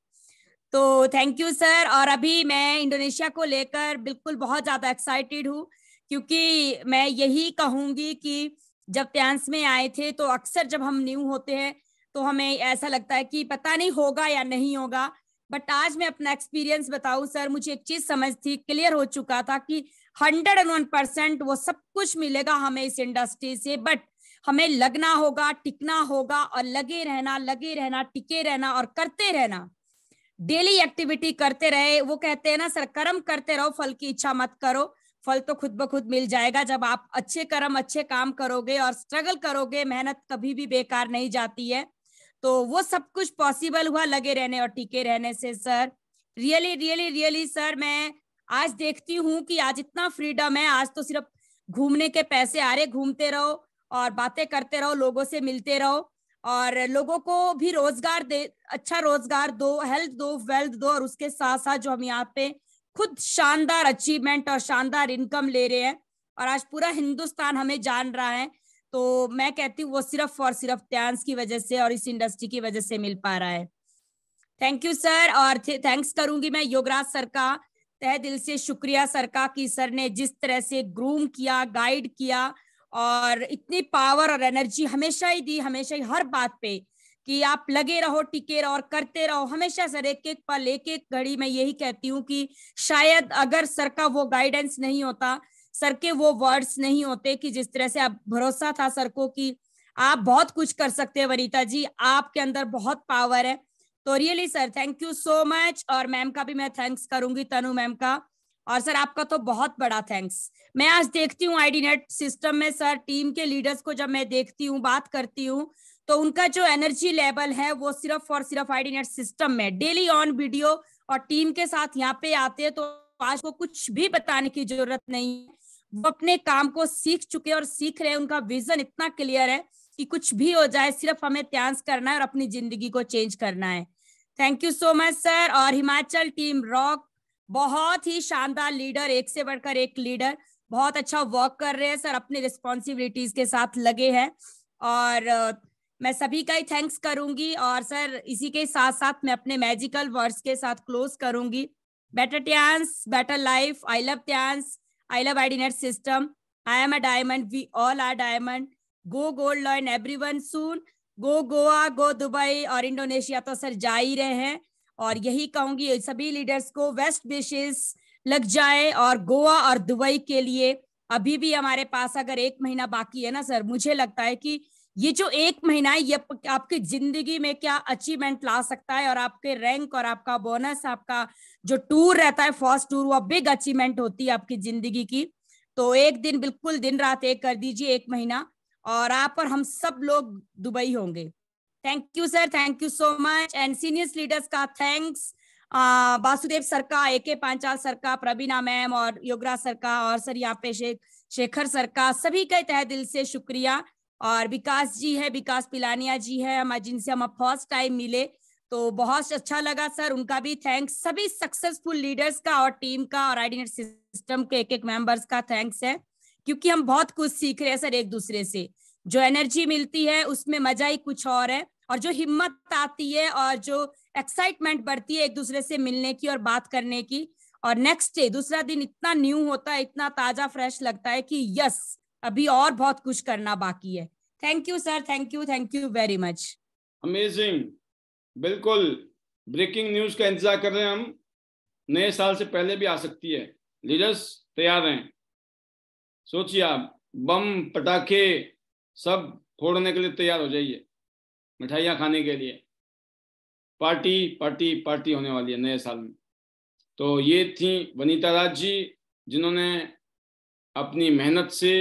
[SPEAKER 4] तो थैंक यू सर। और अभी मैं इंडोनेशिया को लेकर बिल्कुल बहुत ज्यादा एक्साइटेड हूँ, क्योंकि मैं यही कहूंगी कि जब त्यांस में आए थे तो अक्सर जब हम न्यू होते हैं तो हमें ऐसा लगता है कि पता नहीं होगा या नहीं होगा, बट आज मैं अपना एक्सपीरियंस बताऊं सर, मुझे एक चीज समझ थी, क्लियर हो चुका था कि हंड्रेड एंड वन परसेंट वो सब कुछ मिलेगा हमें इस इंडस्ट्री से, बट हमें लगना होगा, टिकना होगा और लगे रहना, लगे रहना, टिके रहना और करते रहना, डेली एक्टिविटी करते रहे। वो कहते हैं ना सर, कर्म करते रहो, फल की इच्छा मत करो, फल तो खुद ब खुद मिल जाएगा। जब आप अच्छे कर्म, अच्छे काम करोगे और स्ट्रगल करोगे, मेहनत कभी भी बेकार नहीं जाती है। तो वो सब कुछ पॉसिबल हुआ लगे रहने और टिके रहने से sir. Really really really sir, मैं आज देखती हूँ कि आज इतना फ्रीडम है, आज तो सिर्फ घूमने के पैसे आ रहे, घूमते रहो और बातें करते रहो, लोगों से मिलते रहो और लोगों को भी रोजगार दे, अच्छा रोजगार दो, हेल्थ दो, वेल्थ दो, और उसके साथ साथ जो हम यहाँ पे खुद शानदार अचीवमेंट और शानदार इनकम ले रहे हैं और आज पूरा हिंदुस्तान हमें जान रहा है। तो मैं कहती हूँ वो सिर्फ और सिर्फ त्यांस की वजह से और इस इंडस्ट्री की वजह से मिल पा रहा है। Thank you sir. और थैंक्स करूंगी मैं योगराज सर का, तहे दिल से शुक्रिया सर का कि सर ने जिस तरह से ग्रूम किया, गाइड किया और इतनी पावर और एनर्जी हमेशा ही दी, हमेशा ही हर बात पे कि आप लगे रहो, टिके रहो और करते रहो हमेशा सर। एक एक पल, एक एक घड़ी मैं यही कहती हूँ कि शायद अगर सर का वो गाइडेंस नहीं होता, सर के वो वर्ड्स नहीं होते कि जिस तरह से आप भरोसा था सर को कि आप बहुत कुछ कर सकते हैं वनीता जी, आपके अंदर बहुत पावर है। तो really sir thank you so much. और मैम का भी मैं थैंक्स करूंगी, तनु मैम का, और सर आपका तो बहुत बड़ा थैंक्स। मैं आज देखती हूँ आई डी नेट सिस्टम में सर, टीम के लीडर्स को जब मैं देखती हूँ, बात करती हूँ, तो उनका जो एनर्जी लेवल है वो सिर्फ और सिर्फ आई डी नेट सिस्टम में डेली ऑन वीडियो और टीम के साथ यहाँ पे आते हैं। तो आज को कुछ भी बताने की जरूरत नहीं, वो अपने काम को सीख चुके और सीख रहे हैं। उनका विजन इतना क्लियर है कि कुछ भी हो जाए, सिर्फ हमें त्यांस करना है और अपनी जिंदगी को चेंज करना है। Thank you so much sir. और हिमाचल टीम रॉक, बहुत ही शानदार लीडर, एक से बढ़कर एक लीडर, बहुत अच्छा वर्क कर रहे हैं सर, अपनी रिस्पॉन्सिबिलिटीज के साथ लगे हैं और मैं सभी का ही थैंक्स करूंगी। और सर इसी के साथ साथ मैं अपने मैजिकल वर्ड्स के साथ क्लोज करूंगी। बेटर त्यांस, बेटर लाइफ, आई लव त्यांस, I love I D net system. I am a diamond. We all are diamond. Go gold line everyone soon. Go Goa, go Dubai और इंडोनेशिया तो सर जा ही रहे हैं। और यही कहूंगी सभी लीडर्स को, वेस्ट विशेस लग जाए और गोवा और दुबई के लिए अभी भी हमारे पास अगर एक महीना बाकी है ना सर, मुझे लगता है कि ये जो एक महीना है ये आपकी जिंदगी में क्या अचीवमेंट ला सकता है। और आपके रैंक और आपका बोनस, आपका जो टूर रहता है फर्स्ट टूर, वो बिग अचीवमेंट होती है आपकी जिंदगी की। तो एक दिन बिल्कुल दिन रात एक कर दीजिए, एक महीना, और आप और हम सब लोग दुबई होंगे। Thank you sir, thank you so much. And senior leaders का थैंक्स, वासुदेव सर का, ए के पांचाल सर का, प्रवीणा मैम और योगराज सर का, और सर यहाँ पे शेख शेखर सर का, सभी का तहे दिल से शुक्रिया। और विकास जी है, विकास पिलानिया जी है, हम जिनसे हम फर्स्ट टाइम मिले तो बहुत अच्छा लगा सर, उनका भी थैंक्स। सभी सक्सेसफुल लीडर्स का और टीम का और आई डी नेट सिस्टम के एक एक मेंबर्स का थैंक्स है, क्योंकि हम बहुत कुछ सीख रहे हैं सर एक दूसरे से। जो एनर्जी मिलती है उसमें मजा ही कुछ और है, और जो हिम्मत आती है और जो एक्साइटमेंट बढ़ती है एक दूसरे से मिलने की और बात करने की, और नेक्स्ट डे दूसरा दिन इतना न्यू होता है, इतना ताजा फ्रेश लगता है कि यस अभी और बहुत कुछ करना बाकी है। Thank you sir, thank you, thank you very much.
[SPEAKER 1] Amazing, बिल्कुल ब्रेकिंग न्यूज का इंतजार कर रहे हैं हम। नए साल से पहले भी आ सकती है। लीडर्स तैयार हैं? सोचिए आप, बम पटाखे सब फोड़ने के लिए तैयार हो जाइए, मिठाइयाँ खाने के लिए। पार्टी पार्टी पार्टी होने वाली है नए साल में। तो ये थी वनीता राज जी, जिन्होंने अपनी मेहनत से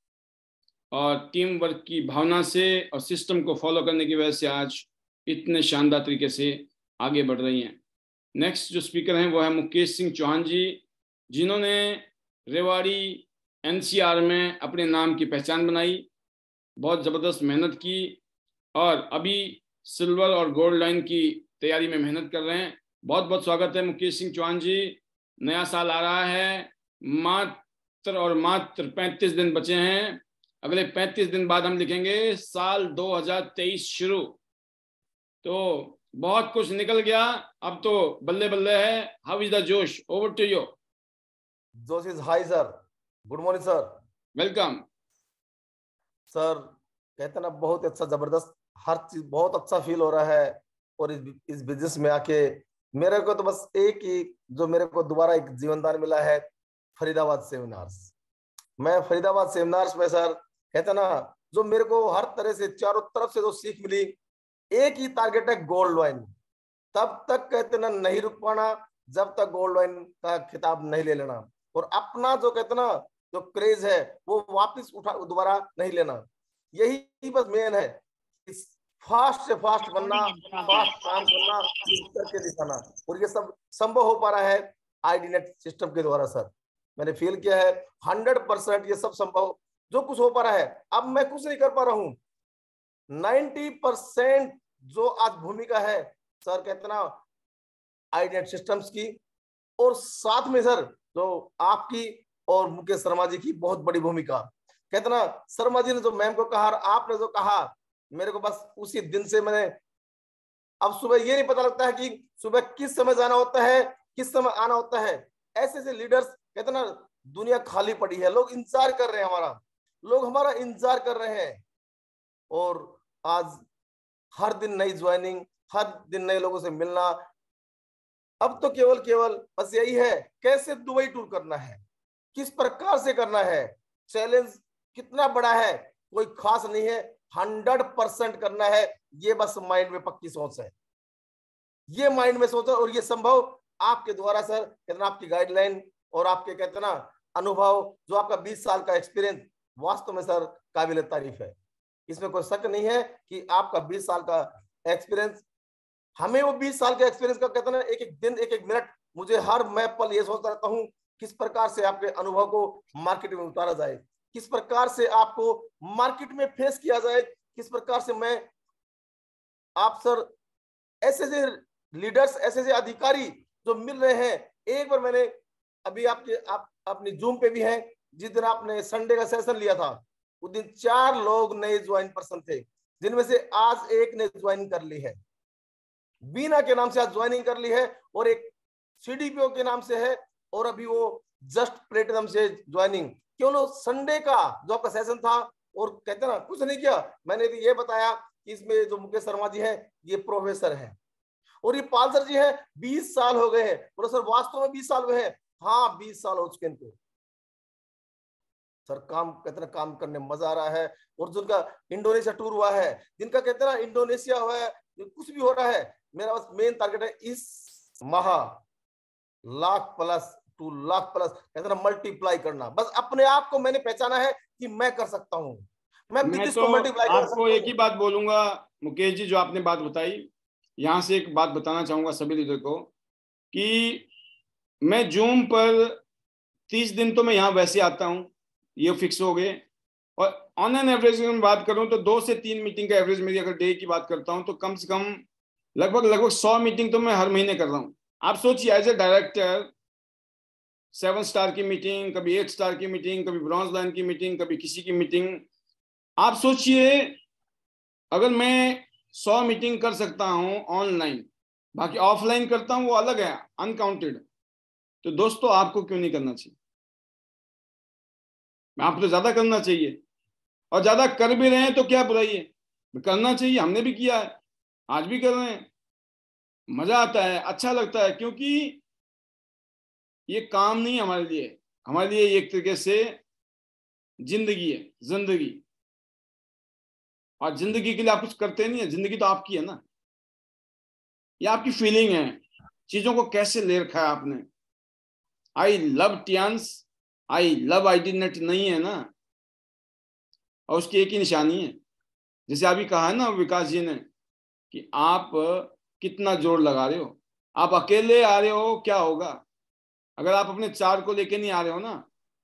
[SPEAKER 1] और टीम वर्क की भावना से और सिस्टम को फॉलो करने की वजह से आज इतने शानदार तरीके से आगे बढ़ रही हैं। नेक्स्ट जो स्पीकर हैं वो है मुकेश सिंह चौहान जी, जिन्होंने रेवाड़ी एनसीआर में अपने नाम की पहचान बनाई, बहुत ज़बरदस्त मेहनत की और अभी सिल्वर और गोल्ड लाइन की तैयारी में मेहनत कर रहे हैं। बहुत बहुत स्वागत है मुकेश सिंह चौहान जी। नया साल आ रहा है, मात्र और मात्र पैंतीस दिन बचे हैं। अगले पैंतीस दिन बाद हम लिखेंगे साल दो हज़ार तेईस शुरू। तो बहुत कुछ निकल गया, अब तो बल्ले बल्ले है। हाउ इज द जोश? Over to you.
[SPEAKER 5] Josh is high sir. Good morning sir.
[SPEAKER 1] Welcome
[SPEAKER 5] sir. कहते ना बहुत अच्छा, जबरदस्त, हर चीज बहुत अच्छा फील हो रहा है। और इस इस बिजनेस में आके मेरे को तो बस एक ही जो मेरे को दोबारा एक जीवनदान मिला है, फरीदाबाद सेमिनार्स। मैं फरीदाबाद सेमिनार्स में सर कहते ना जो मेरे को हर तरह से चारों तरफ से जो सीख मिली, एक ही टारगेट है गोल्ड लाइन। तब तक कहते ना नहीं रुक पाना जब तक गोल्ड लाइन का खिताब नहीं ले लेना, और अपना जो कहते ना जो क्रेज है वो वापस उठा दोबारा नहीं लेना। यही बस मेन है, फास्ट से फास्ट बनना, फास्ट काम करना, करके दिखाना। और ये सब संभव हो पा रहा है आईडीनेट सिस्टम के द्वारा सर। मैंने फील किया है हंड्रेड परसेंट ये सब संभव जो कुछ हो पा रहा है। अब मैं कुछ नहीं कर पा रहा हूँ, नाइन्टी परसेंट जो आज भूमिका है सर कहते ना आईडीनेट सिस्टम्स की, और साथ में सर जो आपकी और मुकेश शर्मा जी की बहुत बड़ी भूमिका। कहते ना शर्मा जी ने जो मैम को कहा, आपने जो कहा, मेरे को बस उसी दिन से मैंने, अब सुबह ये नहीं पता लगता है कि सुबह किस समय जाना होता है, किस समय आना होता है। ऐसे ऐसे लीडर्स कहते ना दुनिया खाली पड़ी है, लोग इंतजार कर रहे हैं हमारा, लोग हमारा इंतजार कर रहे हैं। और आज हर दिन नई ज्वाइनिंग, हर दिन नए लोगों से मिलना। अब तो केवल केवल बस यही है, कैसे दुबई टूर करना है, किस प्रकार से करना है, चैलेंज कितना बड़ा है, कोई खास नहीं है, हंड्रेड परसेंट करना है। ये बस माइंड में पक्की सोच है, ये माइंड में सोच है। और ये संभव आपके द्वारा सर, कितना आपकी गाइडलाइन और आपके कहते ना अनुभव, जो आपका बीस साल का एक्सपीरियंस वास्तव में सर काबिल तारीफ है। इसमें कोई शक नहीं है कि आपका बीस साल का एक्सपीरियंस, हमें वो बीस साल के एक्सपीरियंस का कहते ना एक एक दिन, एक एक मिनट, मुझे हर मैं पल ये सोचता रहता हूँ किस प्रकार से आपके अनुभव को मार्केट में उतारा जाए, किस प्रकार से आपको मार्केट में फेस किया जाए, किस प्रकार से मैं आप सर ऐसे ऐसे लीडर्स, ऐसे ऐसे अधिकारी जो मिल रहे हैं। एक बार मैंने अभी आपके आप अपनी जूम पे भी हैं, जिस दिन आपने संडे का सेशन लिया था, उस दिन चार लोग नए ज्वाइन पर्सन थे, जिनमें से आज एक ने ज्वाइन कर ली है, बीना के नाम से आज ज्वाइनिंग कर ली है, और एक सीडीपीओ के नाम से है, और अभी वो जस्ट प्लेटिनम से ज्वाइनिंग। केवल संडे का जो आपका सेशन था, और कहते ना कुछ नहीं किया, मैंने तो ये बताया कि इसमें जो मुकेश शर्मा जी हैं ये प्रोफेसर हैं, और ये पाल सर जी हैं बीस साल हो गए हैं। बोलो सर वास्तव में बीस साल हुए हैं? हाँ बीस साल हो चुके हैं सर। काम कहते ना काम करने मजा आ रहा है। और जिनका इंडोनेशिया टूर हुआ है, जिनका कहते ना इंडोनेशिया हुआ है, कुछ भी हो रहा है, मेरा बस मेन टारगेट है इस माह lakh plus two lakh plus कहते ना मल्टीप्लाई करना। बस अपने आप को मैंने पहचाना है कि मैं कर सकता हूँ, मैं बिजनेस को मल्टीप्लाई कर सकता हूँ।
[SPEAKER 1] आपको एक ही बात बोलूंगा मुकेश जी, जो आपने बात बताई, यहाँ से एक बात बताना चाहूंगा सभी लीडर को कि मैं जूम पर तीस दिन तो मैं यहाँ वैसे आता हूँ, ये फिक्स हो गए। और ऑन एन एवरेज में बात करूँ तो दो से तीन मीटिंग का एवरेज मेरी अगर डे की बात करता हूँ तो कम से कम लगभग लगभग सौ मीटिंग तो मैं हर महीने कर रहा हूँ। आप सोचिए, as a director seven star की मीटिंग, कभी एट स्टार की मीटिंग, कभी ब्रॉन्ज लाइन की मीटिंग, कभी किसी की मीटिंग। आप सोचिए अगर मैं सौ मीटिंग कर सकता हूँ ऑनलाइन, बाकी ऑफलाइन करता हूँ वो अलग है, अनकाउंटेड। तो दोस्तों आपको क्यों नहीं करना चाहिए? आपको तो ज्यादा करना चाहिए, और ज्यादा कर भी रहे हैं तो क्या बुराई है, करना चाहिए, हमने भी किया है। आज भी कर रहे हैं। मजा आता है, अच्छा लगता है, क्योंकि ये काम नहीं है हमारे लिए, हमारे लिए एक तरीके से जिंदगी है, जिंदगी। और जिंदगी के लिए आप कुछ करते नहीं है, जिंदगी तो आपकी है ना, ये आपकी फीलिंग है, चीजों को कैसे ले रखा है आपने। आई लव टियान्स, आई लव आइडिनेट नहीं है ना, और उसकी एक ही निशानी है, जैसे अभी कहा है ना विकास जी ने, कि आप कितना जोर लगा रहे हो। आप अकेले आ रहे हो क्या होगा, अगर आप अपने चार को लेके नहीं आ रहे हो ना।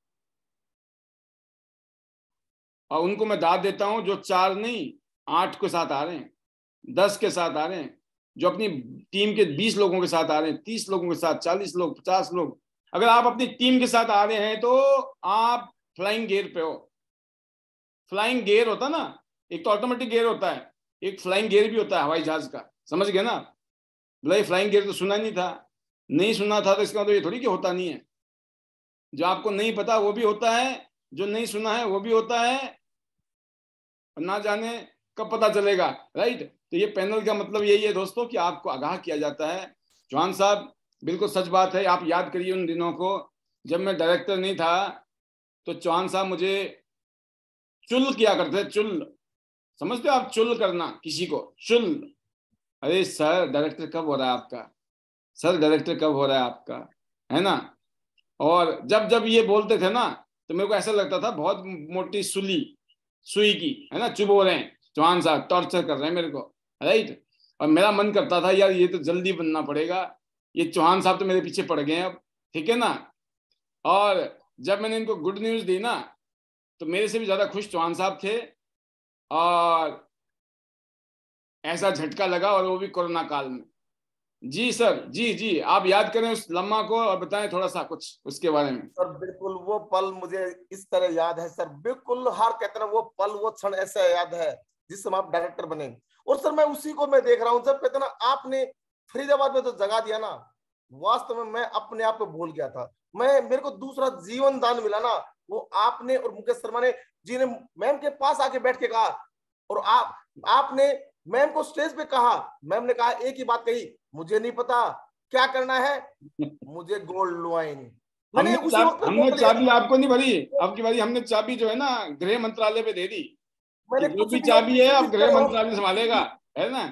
[SPEAKER 1] और उनको मैं दाद देता हूं जो चार नहीं आठ के साथ आ रहे हैं, दस के साथ आ रहे हैं, जो अपनी टीम के बीस लोगों के साथ आ रहे हैं, तीस लोगों के साथ, चालीस लोग, पचास लोग। अगर आप अपनी टीम के साथ आ रहे हैं तो आप फ्लाइंग गियर पे हो। फ्लाइंग गियर होता ना, एक तो ऑटोमेटिक गियर होता है, एक फ्लाइंग गियर भी होता है हवाई जहाज का, समझ गए ना। भाई फ्लाइंग गियर तो सुना नहीं था, नहीं सुना था तो इसका मतलब ये थोड़ी कि होता नहीं है। जो आपको नहीं पता वो भी होता है, जो नहीं सुना है वो भी होता है, ना जाने कब पता चलेगा, राइट। तो ये पैनल का मतलब यही है दोस्तों, कि आपको आगाह किया जाता है। चौहान साहब बिल्कुल सच बात है, आप याद करिए उन दिनों को जब मैं डायरेक्टर नहीं था, तो चौहान साहब मुझे चुल किया करते, चुल, समझते हो आप, चुल करना किसी को, चुल। अरे सर डायरेक्टर कब हो रहा है आपका, सर डायरेक्टर कब हो रहा है आपका, है ना। और जब जब ये बोलते थे ना, तो मेरे को ऐसा लगता था बहुत मोटी सुली सुई की, है ना, चुभ हो रहे हैं चौहान साहब, टॉर्चर कर रहे हैं मेरे को, राइट। और मेरा मन करता था यार ये तो जल्दी बनना पड़ेगा, ये चौहान साहब तो मेरे पीछे पड़ गए हैं अब, ठीक है ना। और जब मैंने इनको गुड न्यूज दी ना, तो मेरे से भी ज्यादा खुश चौहान साहब थे, और ऐसा झटका लगा, और वो भी कोरोना काल में। जी सर, जी जी आप याद करें उस लम्हा को और बताएं थोड़ा सा कुछ उसके बारे में।
[SPEAKER 5] सर बिल्कुल वो पल मुझे इस तरह याद है सर, बिल्कुल हर कहते हैं वो पल, वो क्षण ऐसा याद है जिस समय आप डायरेक्टर बने। और सर मैं उसी को मैं देख रहा हूँ, जब कहते ना आपने फरीदाबाद में जो जगह दिया ना, वास्तव में मैं अपने आप को भूल गया था। मैं मेरे को दूसरा जीवन दान मिला ना, वो आपने और मुकेश शर्मा ने जी ने मैम के पास आके बैठ के कहा, और आप आपने मैम को स्टेज पे कहा, मैम ने कहा एक ही बात कही, मुझे नहीं पता क्या करना है, मुझे गोल्ड लुआइन।
[SPEAKER 1] हमने चाबी हमने चाबी आपको नहीं भरी, अब की बारी हमने चाबी जो है ना गृह मंत्रालय पे दे दी,
[SPEAKER 5] मैंने
[SPEAKER 1] जो
[SPEAKER 5] कुछ
[SPEAKER 1] भी
[SPEAKER 5] भी
[SPEAKER 1] चाबी है अब गृह मंत्रालय संभालेगा, है ना।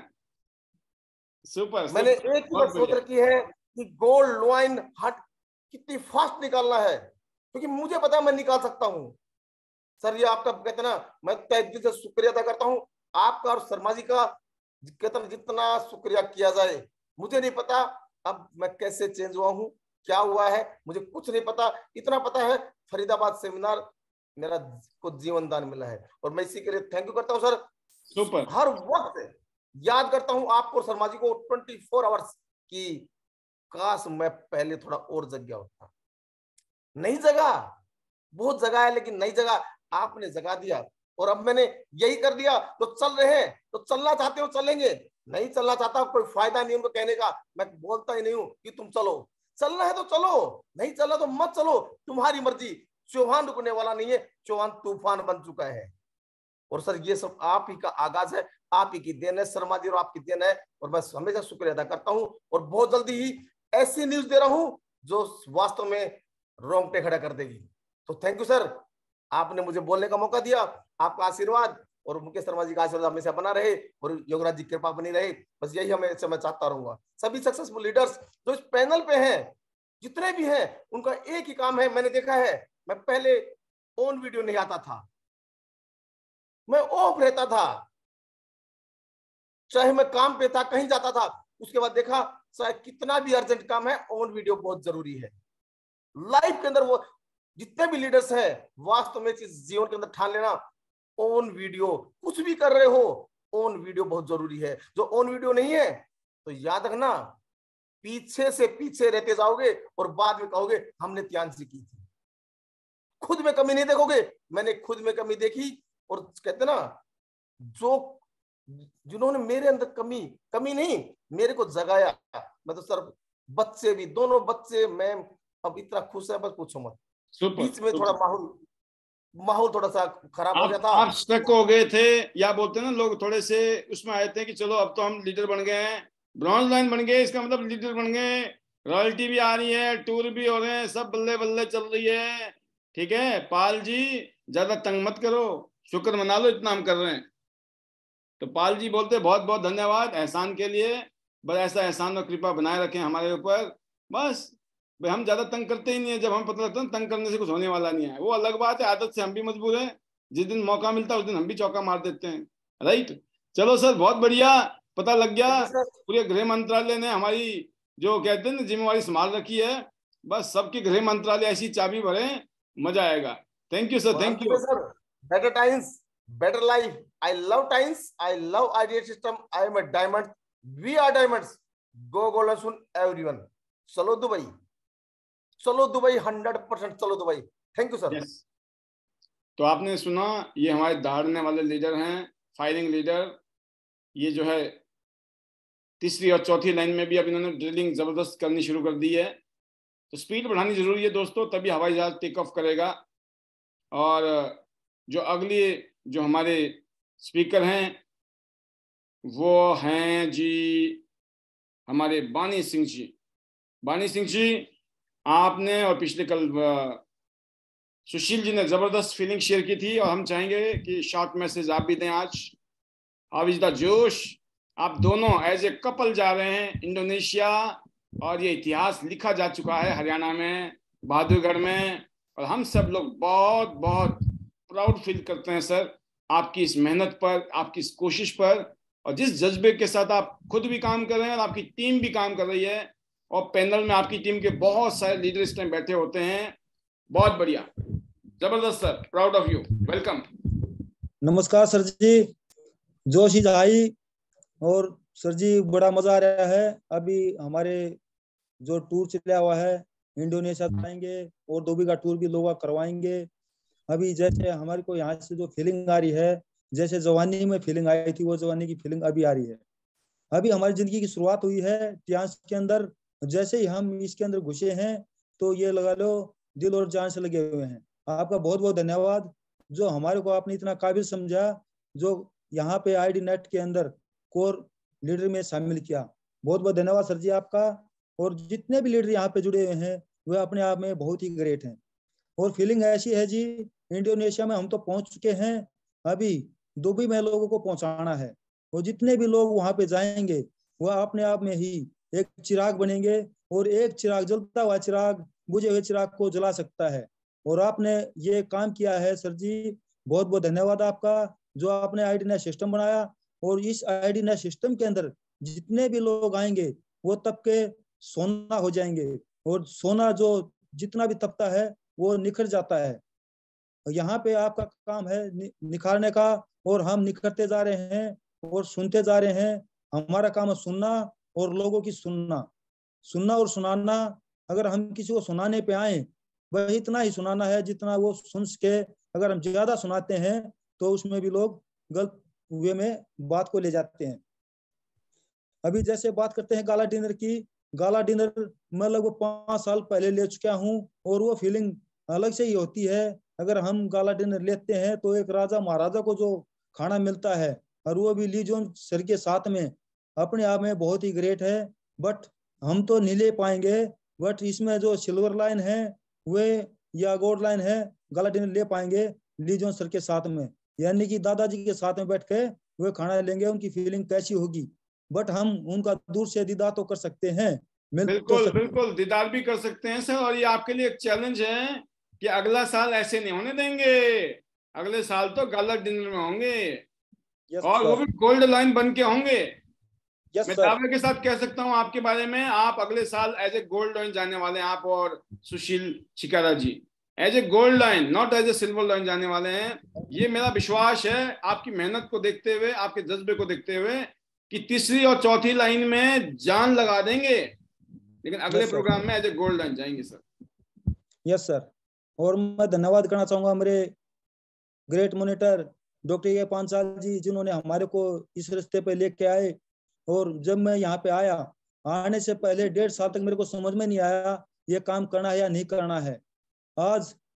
[SPEAKER 1] सुपर,
[SPEAKER 5] मैंने एक ही बात सोच रखी है कि गोल्ड लुआइन हट कितनी फास्ट निकालना है, क्योंकि मुझे पता है मैं निकाल सकता हूँ। सर ये आपका कहते ना, मैं तहे दिल से शुक्रिया अदा करता हूँ आपका और शर्मा जी का, कहते ना जितना शुक्रिया किया जाए। मुझे नहीं पता अब मैं कैसे चेंज हुआ हूँ, क्या हुआ है, मुझे कुछ नहीं पता। इतना पता है फरीदाबाद सेमिनार मेरा को जीवन दान मिला है, और मैं इसी के लिए थैंक यू करता हूँ सर।
[SPEAKER 1] सुपर।
[SPEAKER 5] हर वक्त याद करता हूँ आपको और शर्मा जी को ट्वेंटी फोर आवर्स की, काश मैं पहले थोड़ा और जग गया होता। नहीं जगा, बहुत जगह है लेकिन नहीं जगह, आपने जगा दिया, और अब मैंने यही कर दिया तो चल रहे हैं। तो चलना चाहते हो चलेंगे, नहीं चलना चाहता कोई फायदा नहीं उनको कहने का, मैं बोलता ही नहीं हूं कि तुम चलो, चलना है तो चलो, नहीं चलना तो मत चलो, तुम्हारी मर्जी। चौहान रुकने वाला नहीं है, चौहान तूफान बन चुका है। और सर ये सब आप ही का आगाज है, आप ही की देन है शर्मा जी, और आपकी देन है, और मैं हमेशा शुक्रिया अदा करता हूं। और बहुत जल्दी ही ऐसी न्यूज दे रहा हूं जो वास्तव में रोंगटे खड़ा कर देगी। तो थैंक यू सर, आपने मुझे बोलने का मौका दिया, आपका आशीर्वाद और मुकेश शर्मा जी का आशीर्वाद हमेशा बना रहे, और योगराज जी की कृपा बनी रहे, बस यही हमेशा मैं चाहता रहूंगा। सभी सक्सेसफुल लीडर्स जो इस पैनल पे हैं, जितने भी हैं, उनका एक ही काम है, मैंने देखा है, मैं पहले ऑन वीडियो नहीं आता था, मैं ऑफ रहता था, चाहे मैं काम पे था, कहीं जाता था, उसके बाद देखा चाहे कितना भी अर्जेंट काम है, ऑन वीडियो बहुत जरूरी है। लाइफ के अंदर वो जितने भी लीडर्स हैं, वास्तव में इस जीवन के अंदर ठान लेना, ऑन वीडियो कुछ भी कर रहे हो, ऑन वीडियो बहुत जरूरी है। जो ऑन वीडियो नहीं है तो याद रखना, पीछे से पीछे रहते जाओगे और बाद में कहोगे हमने त्यांसी की थी। खुद में कमी नहीं देखोगे, मैंने खुद में कमी देखी, और कहते ना जो जिन्होंने मेरे अंदर कमी कमी नहीं मेरे को जगाया, मैं तो सर बच्चे भी, दोनों बच्चे, मैं अब इतना खुश है बस पूछो मत।
[SPEAKER 1] सुपर,
[SPEAKER 5] बीच में थोड़ा माहौल माहौल थोड़ा सा खराब हो गया था।
[SPEAKER 1] आप स्टक हो गए थे, या बोलते हैं ना लोग थोड़े से उसमें आए थे कि चलो अब तो हम लीडर बन गए हैं, ब्रॉन्ज लाइन बन गए, इसका मतलब लीडर बन गए, रॉयल्टी भी आ रही है, टूर भी हो रहे हैं, सब बल्ले बल्ले चल रही है। ठीक है पाल जी, ज्यादा तंग मत करो, शुक्र मना लो इतना हम कर रहे हैं। तो पाल जी बोलते बहुत बहुत धन्यवाद एहसान के लिए, बस ऐसा एहसान और कृपा बनाए रखें हमारे ऊपर। बस भाई हम ज्यादा तंग करते ही नहीं है, जब हम पता लगता है तंग करने से कुछ होने वाला नहीं है, वो अलग बात है, आदत से हम भी मजबूर हैं, जिस दिन मौका मिलता है उस दिन हम भी चौका मार देते हैं। राइट, चलो सर बहुत बढ़िया, पता लग गया पूरे गृह मंत्रालय ने हमारी जो कहते हैं ना जिम्मेवारी संभाल रखी है। बस सबके गृह मंत्रालय ऐसी चाबी भरे, मजा आएगा। Thank you sir, thank you
[SPEAKER 5] sir. Better times, better life. I love times, I love idea system, I am a diamond, we are diamonds, go golden soon everyone. चलो दुबई, चलो दुबई, हंड्रेड परसेंट चलो Dubai. Thank you sir.
[SPEAKER 1] yes. तो आपने सुना, ये हमारे दहाड़ने वाले leader हैं, फायरिंग लीडर। ये जो है तीसरी और चौथी लाइन में भी अब इन्होंने ड्रिलिंग जबरदस्त करनी शुरू कर दी है, तो स्पीड बढ़ानी जरूरी है दोस्तों, तभी हवाई जहाज टेक ऑफ करेगा। और जो अगली जो हमारे स्पीकर हैं वो हैं जी हमारे बानी सिंह जी। बानी सिंह जी, आपने और पिछले कल सुशील जी ने जबरदस्त फीलिंग शेयर की थी, और हम चाहेंगे कि शॉर्ट मैसेज आप भी दें आज। हाउ इज द जोश? आप दोनों एज ए कपल जा रहे हैं इंडोनेशिया, और ये इतिहास लिखा जा चुका है हरियाणा में, बहादुरगढ़ में, और हम सब लोग बहुत बहुत प्राउड फील करते हैं सर आपकी इस मेहनत पर, आपकी इस कोशिश पर, और जिस जज्बे के साथ आप खुद भी काम कर रहे हैं और आपकी टीम भी काम कर रही है, और पैनल में आपकी टीम के बहुत सारे लीडर इस टाइम बैठे होते हैं। बहुत बढ़िया, जबरदस्त sir, proud of you, welcome.
[SPEAKER 6] नमस्कार sir ji, josh is high. और सर जी बड़ा मजा आ रहा है। अभी हमारे जो टूर चला हुआ है इंडोनेशिया जाएंगे, और दुबई का टूर भी लोग करवाएंगे। अभी जैसे हमारे को यहाँ से जो फीलिंग आ रही है, जैसे जवानी में फीलिंग आई थी, वो जवानी की फीलिंग अभी आ रही है। अभी हमारी जिंदगी की शुरुआत हुई है टियांस के अंदर। जैसे ही हम इसके अंदर घुसे हैं तो ये लगा लो दिल और जान से लगे हुए हैं। आपका बहुत बहुत धन्यवाद, जो हमारे को आपने इतना काबिल समझा, जो यहाँ पे आई डी नेट के अंदर कोर लीडर में शामिल किया। बहुत बहुत धन्यवाद सर जी आपका। और जितने भी लीडर यहाँ पे जुड़े हुए हैं वे अपने आप में बहुत ही ग्रेट हैं। और फीलिंग ऐसी है जी, इंडोनेशिया में हम तो पहुंच चुके हैं, अभी दुबई में लोगों को पहुंचाना है। और जितने भी लोग वहां पे जाएंगे वह अपने आप में ही एक चिराग बनेंगे, और एक चिराग, जलता हुआ चिराग बुझे हुए चिराग को जला सकता है। और आपने ये काम किया है सर जी, बहुत बहुत धन्यवाद आपका, जो आपने आई डी नेट सिस्टम बनाया। और इस आई डी नेट सिस्टम के अंदर जितने भी लोग आएंगे वो तबके सोना हो जाएंगे, और सोना जो जितना भी तपता है वो निखर जाता है। यहाँ पे आपका काम है निखारने का, और हम निखरते जा रहे हैं और सुनते जा रहे हैं। हमारा काम है सुनना और लोगों की सुनना, सुनना और सुनाना। अगर हम किसी को सुनाने पे आए, वह इतना ही सुनाना है जितना वो सुन सके। अगर हम ज्यादा सुनाते हैं तो उसमें भी लोग गलत वे में बात को ले जाते हैं। अभी जैसे बात करते हैं गाला डिनर की, गाला डिनर मैं लगभग पांच साल पहले ले चुका हूँ, और वो फीलिंग अलग से ही होती है। अगर हम गाला डिनर लेते हैं तो एक राजा महाराजा को जो खाना मिलता है, और वो भी ली जॉन सर के साथ में, अपने आप में बहुत ही ग्रेट है। बट हम तो नहीं ले पाएंगे, बट इसमें जो सिल्वर लाइन है वे या गोल्ड लाइन है, गाला डिनर ले पाएंगे ली जॉन सर के साथ में, यानी कि दादाजी के साथ में बैठ के वे खाना लेंगे। उनकी फीलिंग कैसी होगी, बट हम उनका दूर से दीदार तो कर सकते हैं, मिल
[SPEAKER 1] बिल्कुल
[SPEAKER 6] तो सकते
[SPEAKER 1] बिल्कुल दीदार भी कर सकते हैं सर। और ये आपके लिए एक चैलेंज है कि अगला साल ऐसे नहीं होने देंगे, अगले साल तो गाला डिनर में होंगे, और वो भी गोल्ड लाइन बन के होंगे। मैं दावे के साथ कह सकता हूं आपके बारे में, आप अगले साल एज ए गोल्ड लाइन जाने वाले हैं, आप और Sushil Chikara ji as a gold line, not as a silver line जाने वाले हैं। ये मेरा विश्वास है आपकी मेहनत को देखते हुए, आपके जज्बे को देखते हुए, कि तीसरी और चौथी लाइन में जान लगा देंगे, लेकिन अगले प्रोग्राम में एज ए गोल्ड लाइन जाएंगे सर।
[SPEAKER 6] Yes sir. और मैं धन्यवाद करना चाहूंगा मेरे great monitor doctor A Panchal ji, जिन्होंने हमारे को इस रास्ते पे लेके आए। और जब मैं यहाँ पे आया, आने से पहले डेढ़ साल तक मेरे को समझ में नहीं आया ये काम करना है या नहीं करना है। आज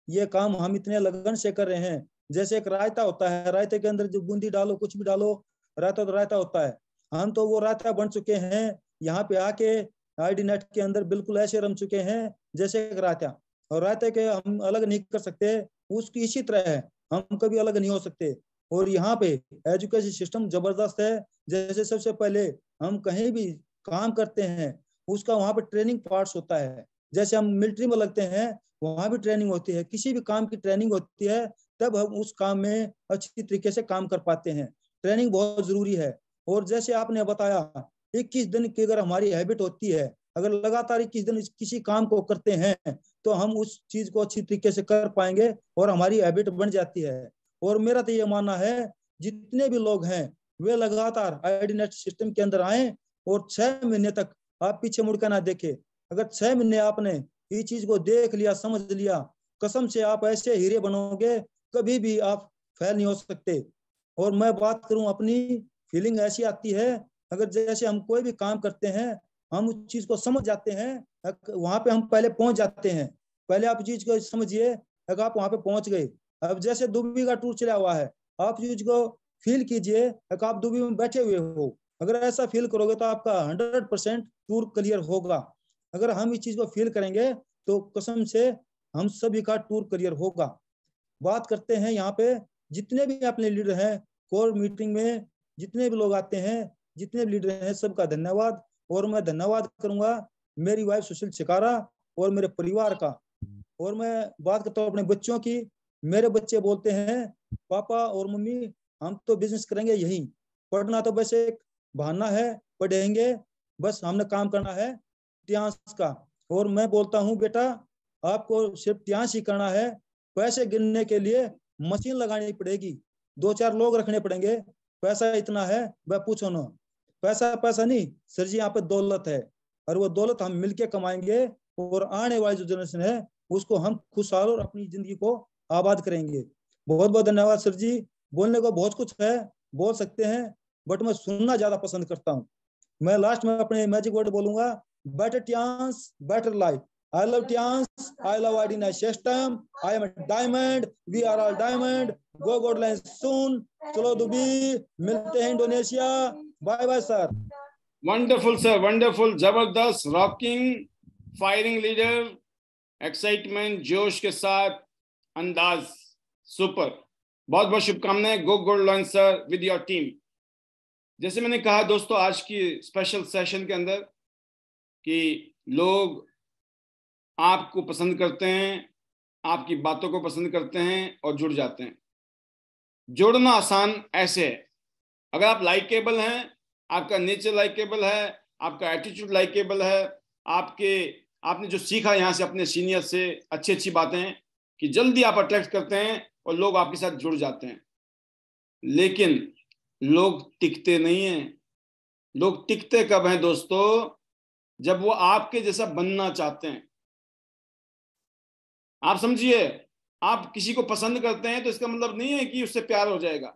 [SPEAKER 6] ये काम हम इतने लगन से कर रहे हैं। जैसे एक रायता होता है, रायते के अंदर जो बूंदी डालो, कुछ भी डालो, रायता तो रायता होता है। हम तो वो रायता बन चुके हैं यहाँ पे आके आईडी नेट के अंदर, बिल्कुल ऐसे रम चुके हैं जैसे एक रायता। और रायते के हम अलग नहीं कर सकते, उसकी इसी तरह है, हम कभी अलग नहीं हो सकते। और यहाँ पे एजुकेशन सिस्टम जबरदस्त है। जैसे सबसे पहले हम कहीं भी काम करते हैं उसका वहाँ पे ट्रेनिंग पार्ट्स होता है। जैसे हम मिलिट्री में लगते हैं, वहाँ भी ट्रेनिंग होती है, किसी भी काम की ट्रेनिंग होती है, तब हम उस काम में अच्छी तरीके से काम कर पाते हैं। ट्रेनिंग बहुत जरूरी है। और जैसे आपने बताया इक्कीस दिन की अगर हमारी हैबिट होती है, अगर लगातार इक्कीस दिन किसी काम को करते हैं तो हम उस चीज को अच्छी तरीके से कर पाएंगे और हमारी हैबिट बन जाती है। और मेरा तो ये मानना है जितने भी लोग हैं वे लगातार आईडी नेट सिस्टम के अंदर आए और छह महीने तक आप पीछे मुड़कर ना देखे। अगर छह महीने आपने इस चीज को देख लिया, समझ लिया, कसम से आप ऐसे हीरे बनोगे, कभी भी आप फेल नहीं हो सकते। और मैं बात करूं अपनी, फीलिंग ऐसी आती है, अगर जैसे हम कोई भी काम करते हैं हम उस चीज को समझ जाते हैं, वहां पे हम पहले पहुंच जाते हैं। पहले आप चीज को समझिए, अगर आप वहां पे पहुंच गए, अब जैसे दुबई का टूर चला हुआ है, आप चीज को फील कीजिए, अगर आप दुबई में बैठे हुए हो, अगर ऐसा फील करोगे तो आपका हंड्रेड परसेंट टूर क्लियर होगा। अगर हम इस चीज को फील करेंगे तो कसम से हम सभी का टूर क्लियर होगा। बात करते हैं यहाँ पे जितने भी अपने लीडर हैं, कोर मीटिंग में जितने भी लोग आते हैं, जितने भी लीडर हैं, सबका धन्यवाद। और मैं धन्यवाद करूंगा मेरी वाइफ सुशील शिकारा और मेरे परिवार का। और मैं बात करता हूँ अपने बच्चों की। मेरे बच्चे बोलते हैं पापा और मम्मी हम तो बिजनेस करेंगे यही, पढ़ना तो बस एक बहाना है, पढ़ेंगे बस, हमने काम करना है टियांस का। और मैं बोलता हूँ बेटा आपको सिर्फ टियांस ही करना है, पैसे गिनने के लिए मशीन लगानी पड़ेगी, दो चार लोग रखने पड़ेंगे, पैसा इतना है वह पूछो ना। पैसा पैसा नहीं सर जी, यहाँ पे दौलत है, और वो दौलत हम मिलके कमाएंगे और आने वाली जो जनरेशन है उसको हम खुशहाल और अपनी जिंदगी को आबाद करेंगे। बहुत बहुत धन्यवाद सर जी। बोलने को बहुत कुछ है, बोल सकते हैं, बट मैं सुनना ज्यादा पसंद करता हूँ। मैं लास्ट में अपने मैजिक वर्ड बोलूंगा, better Tiens better life. I love Tians, I love I D N A system, I am a diamond, we are all diamond, go God line soon, चलो दुबई, मिलते हैं Indonesia, bye bye sir.
[SPEAKER 1] Wonderful sir, wonderful, जबरदस्त, rocking, firing leader, excitement, जोश के साथ अंदाज, super. बहुत बहुत शुभकामनाएं, go gold launch sir with your team. जैसे मैंने कहा दोस्तों आज की स्पेशल सेशन के अंदर कि लोग आपको पसंद करते हैं, आपकी बातों को पसंद करते हैं और जुड़ जाते हैं। जोड़ना आसान ऐसे है, अगर आप लाइकेबल हैं, आपका नेचर लाइकेबल है, आपका एटीट्यूड लाइकेबल है, आपके आपने जो सीखा यहाँ से अपने सीनियर से अच्छी अच्छी बातें हैं कि जल्दी आप अट्रैक्ट करते हैं और लोग आपके साथ जुड़ जाते हैं। लेकिन लोग टिकते नहीं हैं। लोग टिकते कब हैं दोस्तों? जब वो आपके जैसा बनना चाहते हैं। आप समझिए, आप किसी को पसंद करते हैं तो इसका मतलब नहीं है कि उससे प्यार हो जाएगा।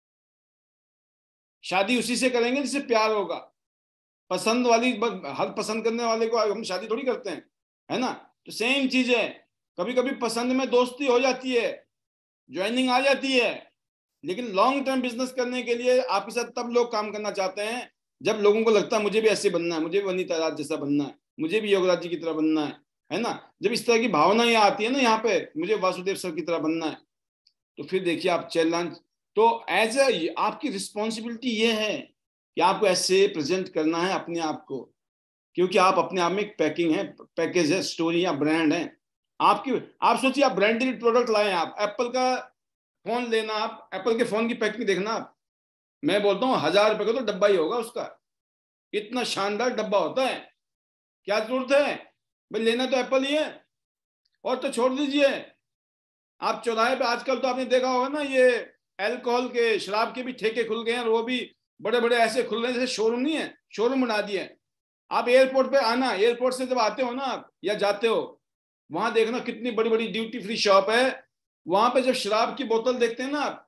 [SPEAKER 1] शादी उसी से करेंगे जिससे प्यार होगा। पसंद वाली, हर पसंद करने वाले को हम शादी थोड़ी करते हैं, है ना? तो सेम चीज है, कभी कभी पसंद में दोस्ती हो जाती है, ज्वाइनिंग आ जाती है, लेकिन लॉन्ग टर्म बिजनेस करने के लिए आपके साथ तब लोग काम करना चाहते हैं जब लोगों को लगता है मुझे भी ऐसे बनना है, मुझे भी वनीता राज जैसा बनना है, मुझे भी योगराज जी की तरह बनना है, है ना? जब इस तरह की भावना यहाँ आती है ना, यहाँ पे मुझे वासुदेव सर की तरह बनना है, तो फिर देखिए आप चैलेंज, तो एज ए आपकी रिस्पॉन्सिबिलिटी ये है कि आपको ऐसे प्रेजेंट करना है अपने आप को, क्योंकि आप अपने आप में एक पैकिंग है, पैकेज है, स्टोरी या ब्रांड है आपकी। आप सोचिए, आप ब्रांडेड प्रोडक्ट लाए, आप एप्पल का फोन लेना, आप एप्पल के फोन की पैकिंग देखना, आप मैं बोलता हूँ हजार रुपए का तो डब्बा ही होगा उसका, इतना शानदार डब्बा होता है। क्या जरूरत है भाई, लेना तो एप्पल ही है। और तो छोड़ दीजिए, आप चौराहे पे आजकल तो आपने देखा होगा ना, ये अल्कोहल के, शराब के भी ठेके खुल गए हैं, और वो भी बड़े बड़े ऐसे खुल रहे हैं जैसे शोरूम नहीं है, शोरूम बना दिए। आप एयरपोर्ट पे आना, एयरपोर्ट से जब आते हो ना आप या जाते हो, वहां देखना कितनी बड़ी बड़ी ड्यूटी फ्री शॉप है, वहां पे जब शराब की बोतल देखते हैं ना आप,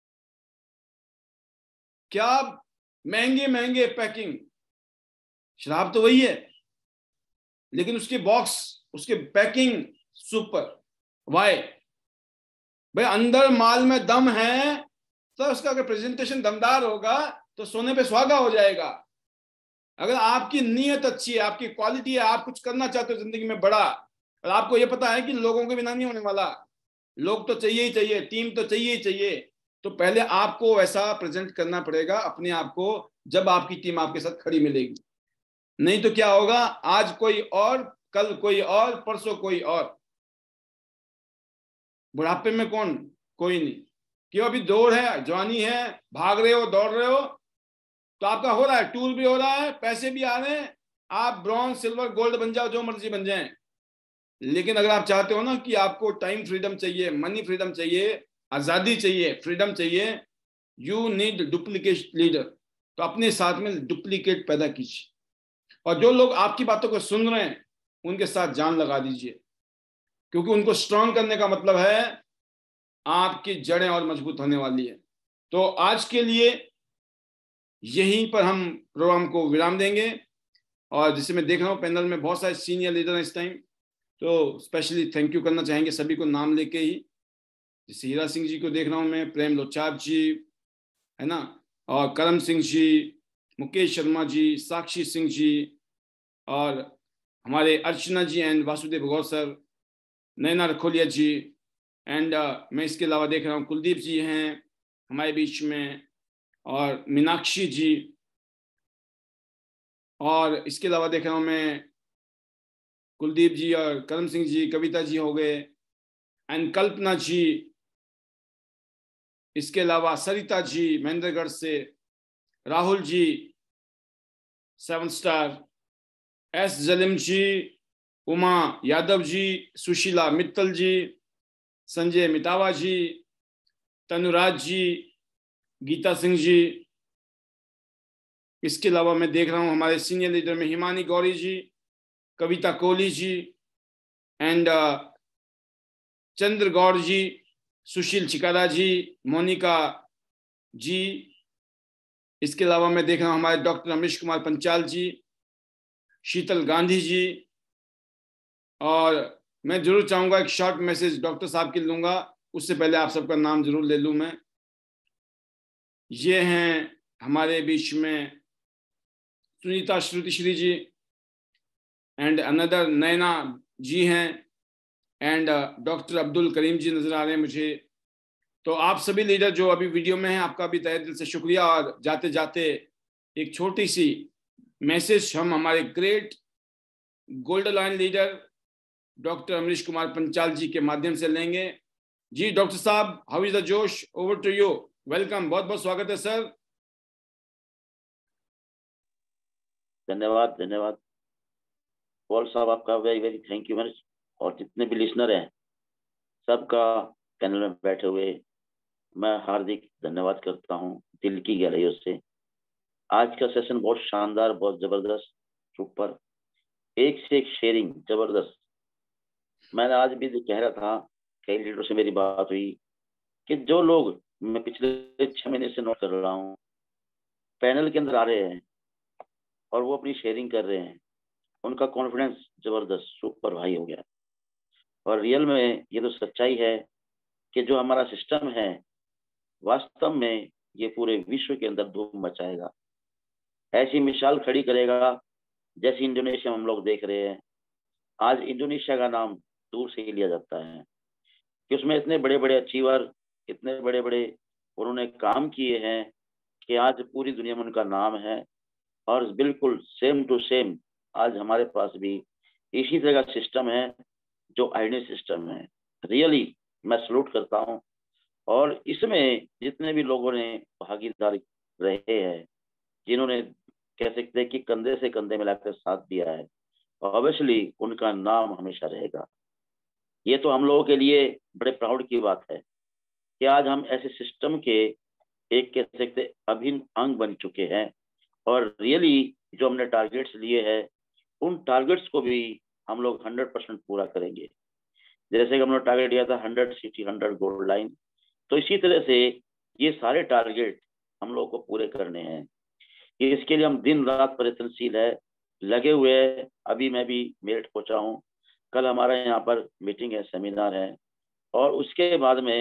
[SPEAKER 1] क्या महंगे महंगे पैकिंग, शराब तो वही है लेकिन उसके बॉक्स, उसके पैकिंग सुपर। वाई? भाई अंदर माल में दम है तो उसका अगर प्रेजेंटेशन दमदार होगा तो सोने पे सुहागा हो जाएगा। अगर आपकी नीयत अच्छी है, आपकी क्वालिटी है, आप कुछ करना चाहते हो जिंदगी में बड़ा, और आपको ये पता है कि लोगों के बिना नहीं होने वाला, लोग तो चाहिए ही चाहिए, टीम तो चाहिए ही चाहिए, तो पहले आपको वैसा प्रेजेंट करना पड़ेगा अपने आप को, जब आपकी टीम आपके साथ खड़ी मिलेगी। नहीं तो क्या होगा, आज कोई और, कल कोई और, परसों कोई और, बुढ़ापे में कौन? कोई नहीं। क्यों? अभी दौड़ है, जवानी है, भाग रहे हो, दौड़ रहे हो, तो आपका हो रहा है, टूर भी हो रहा है, पैसे भी आ रहे हैं, आप ब्रॉन्ज, सिल्वर, गोल्ड बन जाओ, जो मर्जी बन जाएं। लेकिन अगर आप चाहते हो ना कि आपको टाइम फ्रीडम चाहिए, मनी फ्रीडम चाहिए, आजादी चाहिए, फ्रीडम चाहिए, यू नीड डुप्लीकेट लीडर। तो अपने साथ में डुप्लीकेट पैदा कीजिए, और जो लोग आपकी बातों को सुन रहे हैं उनके साथ जान लगा दीजिए, क्योंकि उनको स्ट्रांग करने का मतलब है आपकी जड़ें और मजबूत होने वाली है। तो आज के लिए यहीं पर हम प्रोग्राम को विराम देंगे। और जिसे मैं देख रहा हूँ पैनल में बहुत सारे सीनियर लीडर हैं इस टाइम, तो स्पेशली थैंक यू करना चाहेंगे सभी को नाम लेके ही। जैसे हीरा सिंह जी को देख रहा हूँ मैं, प्रेम लोचाप जी है ना, और करम सिंह जी, मुकेश शर्मा जी, साक्षी सिंह जी, और हमारे Archana ji and Vasudev Gaur sir, Naina Rakholiya ji, and uh, मैं इसके अलावा देख रहा हूँ कुलदीप जी हैं हमारे बीच में, और मीनाक्षी जी, और इसके अलावा देख रहा हूँ मैं कुलदीप जी और करम सिंह जी, कविता जी हो गए, एंड कल्पना जी, इसके अलावा सरिता जी महेंद्रगढ़ से, Rahul ji seven star, S Jalim ji, Uma Yadav ji, Sushila Mittal ji, Sanjay Mitawa ji, Tanuraj ji, Geeta Singh ji. इसके अलावा मैं देख रहा हूं हमारे सीनियर लीडर में हिमानी गौरी जी, कविता कोहली जी, एंड चंद्र गौर जी, सुशील चिकारा जी, मोनिका जी। इसके अलावा मैं देख रहा हूं हमारे डॉक्टर अमरीश कुमार पंचाल जी, शीतल गांधी जी, और मैं जरूर चाहूंगा एक शॉर्ट मैसेज डॉक्टर साहब के लूंगा, उससे पहले आप सबका नाम जरूर ले लूं मैं। ये हैं हमारे बीच में सुनीता श्रुतिश्री जी, एंड अनदर नैना जी हैं, एंड डॉक्टर अब्दुल करीम जी नजर आ रहे हैं मुझे। तो आप सभी लीडर जो अभी वीडियो में हैं, आपका भी तहे दिल से शुक्रिया। और जाते जाते एक छोटी सी मैसेज हम हमारे great golden line leader doctor Amrish Kumar Panchal ji के माध्यम से लेंगे। जी डॉक्टर साहब, हाउ इज द जोश? Over to you. वेलकम, बहुत बहुत स्वागत है सर।
[SPEAKER 7] धन्यवाद धन्यवाद पॉल साहब, आपका very very thank you much. और जितने भी लिसनर हैं सबका पैनल में बैठे हुए मैं हार्दिक धन्यवाद करता हूं दिल की गहराइयों से। आज का सेशन बहुत शानदार, बहुत जबरदस्त, सुपर, एक से एक शेयरिंग जबरदस्त। मैंने आज भी कह रहा था, कई लीडरों से मेरी बात हुई कि जो लोग मैं पिछले छह महीने से नोट कर रहा हूँ पैनल के अंदर आ रहे हैं और वो अपनी शेयरिंग कर रहे हैं, उनका कॉन्फिडेंस जबरदस्त सुपर हाई हो गया। और रियल में ये तो सच्चाई है कि जो हमारा सिस्टम है वास्तव में ये पूरे विश्व के अंदर धूम मचाएगा, ऐसी मिसाल खड़ी करेगा जैसे इंडोनेशिया में हम लोग देख रहे हैं। आज इंडोनेशिया का नाम दूर से ही लिया जाता है कि उसमें इतने बड़े बड़े अचीवर, इतने बड़े बड़े उन्होंने काम किए हैं कि आज पूरी दुनिया में उनका नाम है। और बिल्कुल सेम टू सेम आज हमारे पास भी इसी तरह का सिस्टम है जो आईडी सिस्टम है। रियली मैं सलूट करता हूं। और इसमें जितने भी लोगों ने भागीदारी रहे हैं, जिन्होंने कह सकते हैं कि कंधे से कंधे मिलाकर साथ दिया है, ऑब्वियसली उनका नाम हमेशा रहेगा। ये तो हम लोगों के लिए बड़े प्राउड की बात है कि आज हम ऐसे सिस्टम के एक कह सकते अभिन्न अंग बन चुके हैं। और रियली जो हमने टारगेट्स लिए हैं उन टारगेट्स को भी हम लोग हंड्रेड परसेंट पूरा करेंगे। जैसे कि हमने टारगेट दिया था hundred city hundred gold line, तो इसी तरह से ये सारे टारगेट हम लोग को पूरे करने हैं। इसके लिए हम दिन रात प्रयत्नशील है, लगे हुए हैं। अभी मैं भी मेरठ पहुंचा हूँ, कल हमारा यहाँ पर मीटिंग है, सेमिनार है, और उसके बाद में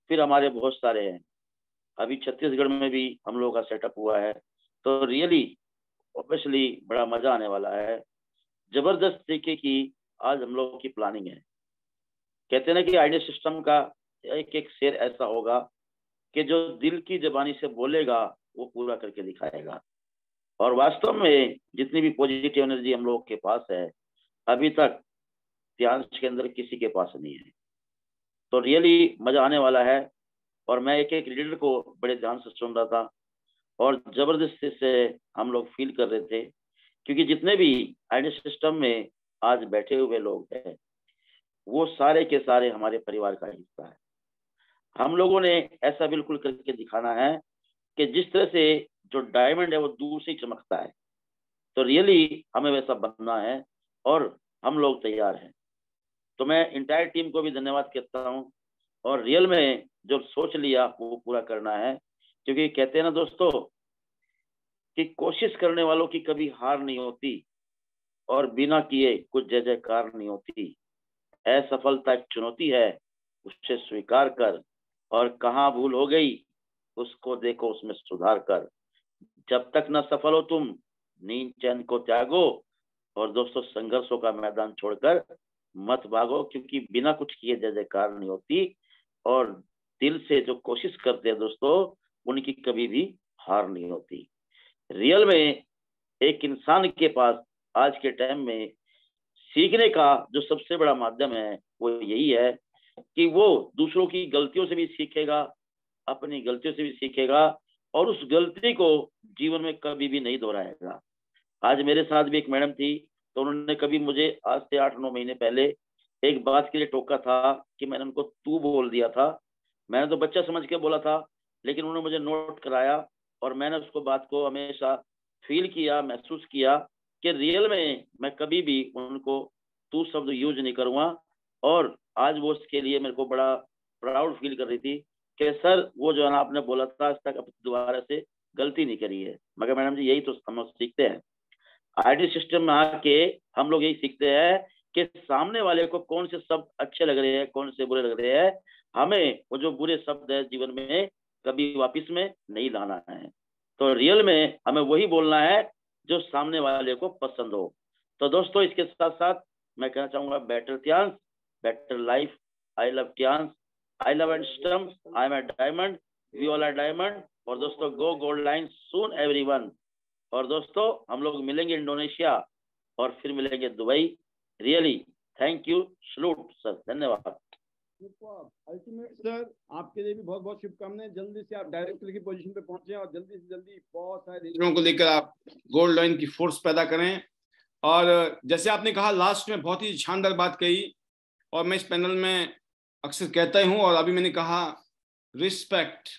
[SPEAKER 7] फिर हमारे बहुत सारे हैं, अभी छत्तीसगढ़ में भी हम लोगों का सेटअप हुआ है। तो रियली ऑब्वियसली बड़ा मजा आने वाला है। जबरदस्त तरीके की आज हम लोगों की प्लानिंग है। कहते हैं ना कि आइडिया सिस्टम का एक एक शेर ऐसा होगा कि जो दिल की जबानी से बोलेगा वो पूरा करके दिखाएगा। और वास्तव में जितनी भी पॉजिटिव एनर्जी हम लोगों के पास है अभी तक ध्यान के अंदर किसी के पास नहीं है। तो रियली मजा आने वाला है। और मैं एक एक लीडर को बड़े ध्यान से सुन रहा था और जबरदस्ती से हम लोग फील कर रहे थे, क्योंकि जितने भी आइडिया सिस्टम में आज बैठे हुए लोग हैं वो सारे के सारे हमारे परिवार का हिस्सा है। हम लोगों ने ऐसा बिल्कुल करके दिखाना है कि जिस तरह से जो डायमंड है वो दूर से चमकता है। तो रियली हमें वैसा बनना है और हम लोग तैयार हैं। तो मैं इंटायर टीम को भी धन्यवाद कहता हूँ और रियल में जो सोच लिया वो पूरा करना है, क्योंकि कहते हैं ना दोस्तों कि कोशिश करने वालों की कभी हार नहीं होती और बिना किए कुछ जय जयकार नहीं होती। असफलता एक चुनौती है, उसे स्वीकार कर और कहाँ भूल हो गई उसको देखो, उसमें सुधार कर। जब तक न सफल हो तुम नींद चैन को त्यागो और दोस्तों संघर्षों का मैदान छोड़कर मत भागो, क्योंकि बिना कुछ किए जय जयकार नहीं होती। और दिल से जो कोशिश करते हैं दोस्तों उनकी कभी भी हार नहीं होती। रियल में एक इंसान के पास आज के टाइम में सीखने का जो सबसे बड़ा माध्यम है वो यही है कि वो दूसरों की गलतियों से भी सीखेगा, अपनी गलतियों से भी सीखेगा और उस गलती को जीवन में कभी भी नहीं दोहराएगा। आज मेरे साथ भी एक मैडम थी, तो उन्होंने कभी मुझे आज से आठ नौ महीने पहले एक बात के लिए टोका था कि मैंने उनको तू बोल दिया था। मैंने तो बच्चा समझ के बोला था, लेकिन उन्होंने मुझे नोट कराया और मैंने उसको बात को हमेशा फील किया, महसूस किया कि रियल में मैं कभी भी उनको तू शब्द यूज नहीं करूँगा। और आज वो उसके लिए मेरे को बड़ा प्राउड फील कर रही थी कि सर वो जो है ना आपने बोला था आज तक अब दोबारा से गलती नहीं करी है। मगर मैडम जी यही तो हम सीखते हैं आईटी सिस्टम में आके, हम लोग यही सीखते हैं कि सामने वाले को कौन से शब्द अच्छे लग रहे हैं, कौन से बुरे लग रहे हैं। हमें वो जो बुरे शब्द है जीवन में कभी वापिस में नहीं लाना है। तो रियल में हमें वही बोलना है जो सामने वाले को पसंद हो। तो दोस्तों इसके साथ साथ मैं कहना चाहूंगा बेटर ध्यान, better life, I love Tiens, I love and stump, I am a diamond, we all are diamond. और दोस्तों go gold line soon everyone. और दोस्तों हम लोग मिलेंगे इंडोनेशिया और फिर मिलेंगे Dubai. Really thank you, salute sir, धन्यवाद।
[SPEAKER 1] अल्टीमेट सर आपके लिए भी बहुत बहुत शुभकामनाएं। जल्दी से आप डायरेक्टर की पोजीशन पे पहुंचे और जल्दी से जल्दी बहुत सारे लीडरों को लेकर आप गोल्ड लाइन की फोर्स पैदा करें। और जैसे आपने कहा लास्ट में बहुत ही शानदार बात कही और मैं इस पैनल में अक्सर कहता ही हूं और अभी मैंने कहा respect,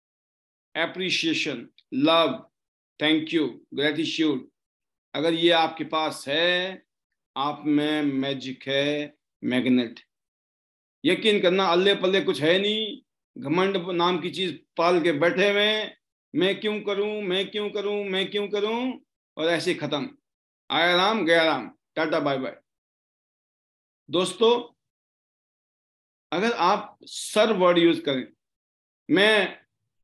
[SPEAKER 1] appreciation, love, thank you, gratitude. अगर ये आपके पास है आप में मैजिक है, मैग्नेट। यकीन करना अल्ले पल्ले कुछ है नहीं, घमंड नाम की चीज पाल के बैठे हुए, मैं क्यों करूं, मैं क्यों करूं, मैं क्यों करूं, और ऐसे खत्म। आया राम गया राम, टाटा बाय बाय। दोस्तों अगर आप सर वर्ड यूज करें, मैं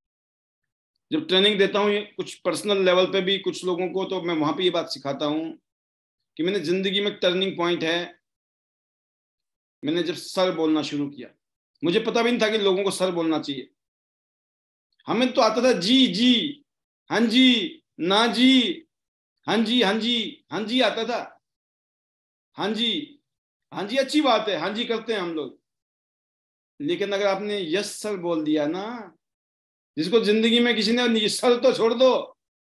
[SPEAKER 1] जब ट्रेनिंग देता हूं कुछ पर्सनल लेवल पे भी कुछ लोगों को, तो मैं वहां पे ये बात सिखाता हूं कि मैंने जिंदगी में टर्निंग पॉइंट है। मैंने जब सर बोलना शुरू किया, मुझे पता भी नहीं था कि लोगों को सर बोलना चाहिए। हमें तो आता था जी जी, हाँ जी, ना जी, हाँ जी, हाँ जी, हाँ जी आता था। हाँ जी, हाँ जी अच्छी बात है, हाँ जी करते हैं हम लोग। लेकिन अगर आपने यस सर बोल दिया ना, जिसको जिंदगी में किसी ने सर तो छोड़ दो,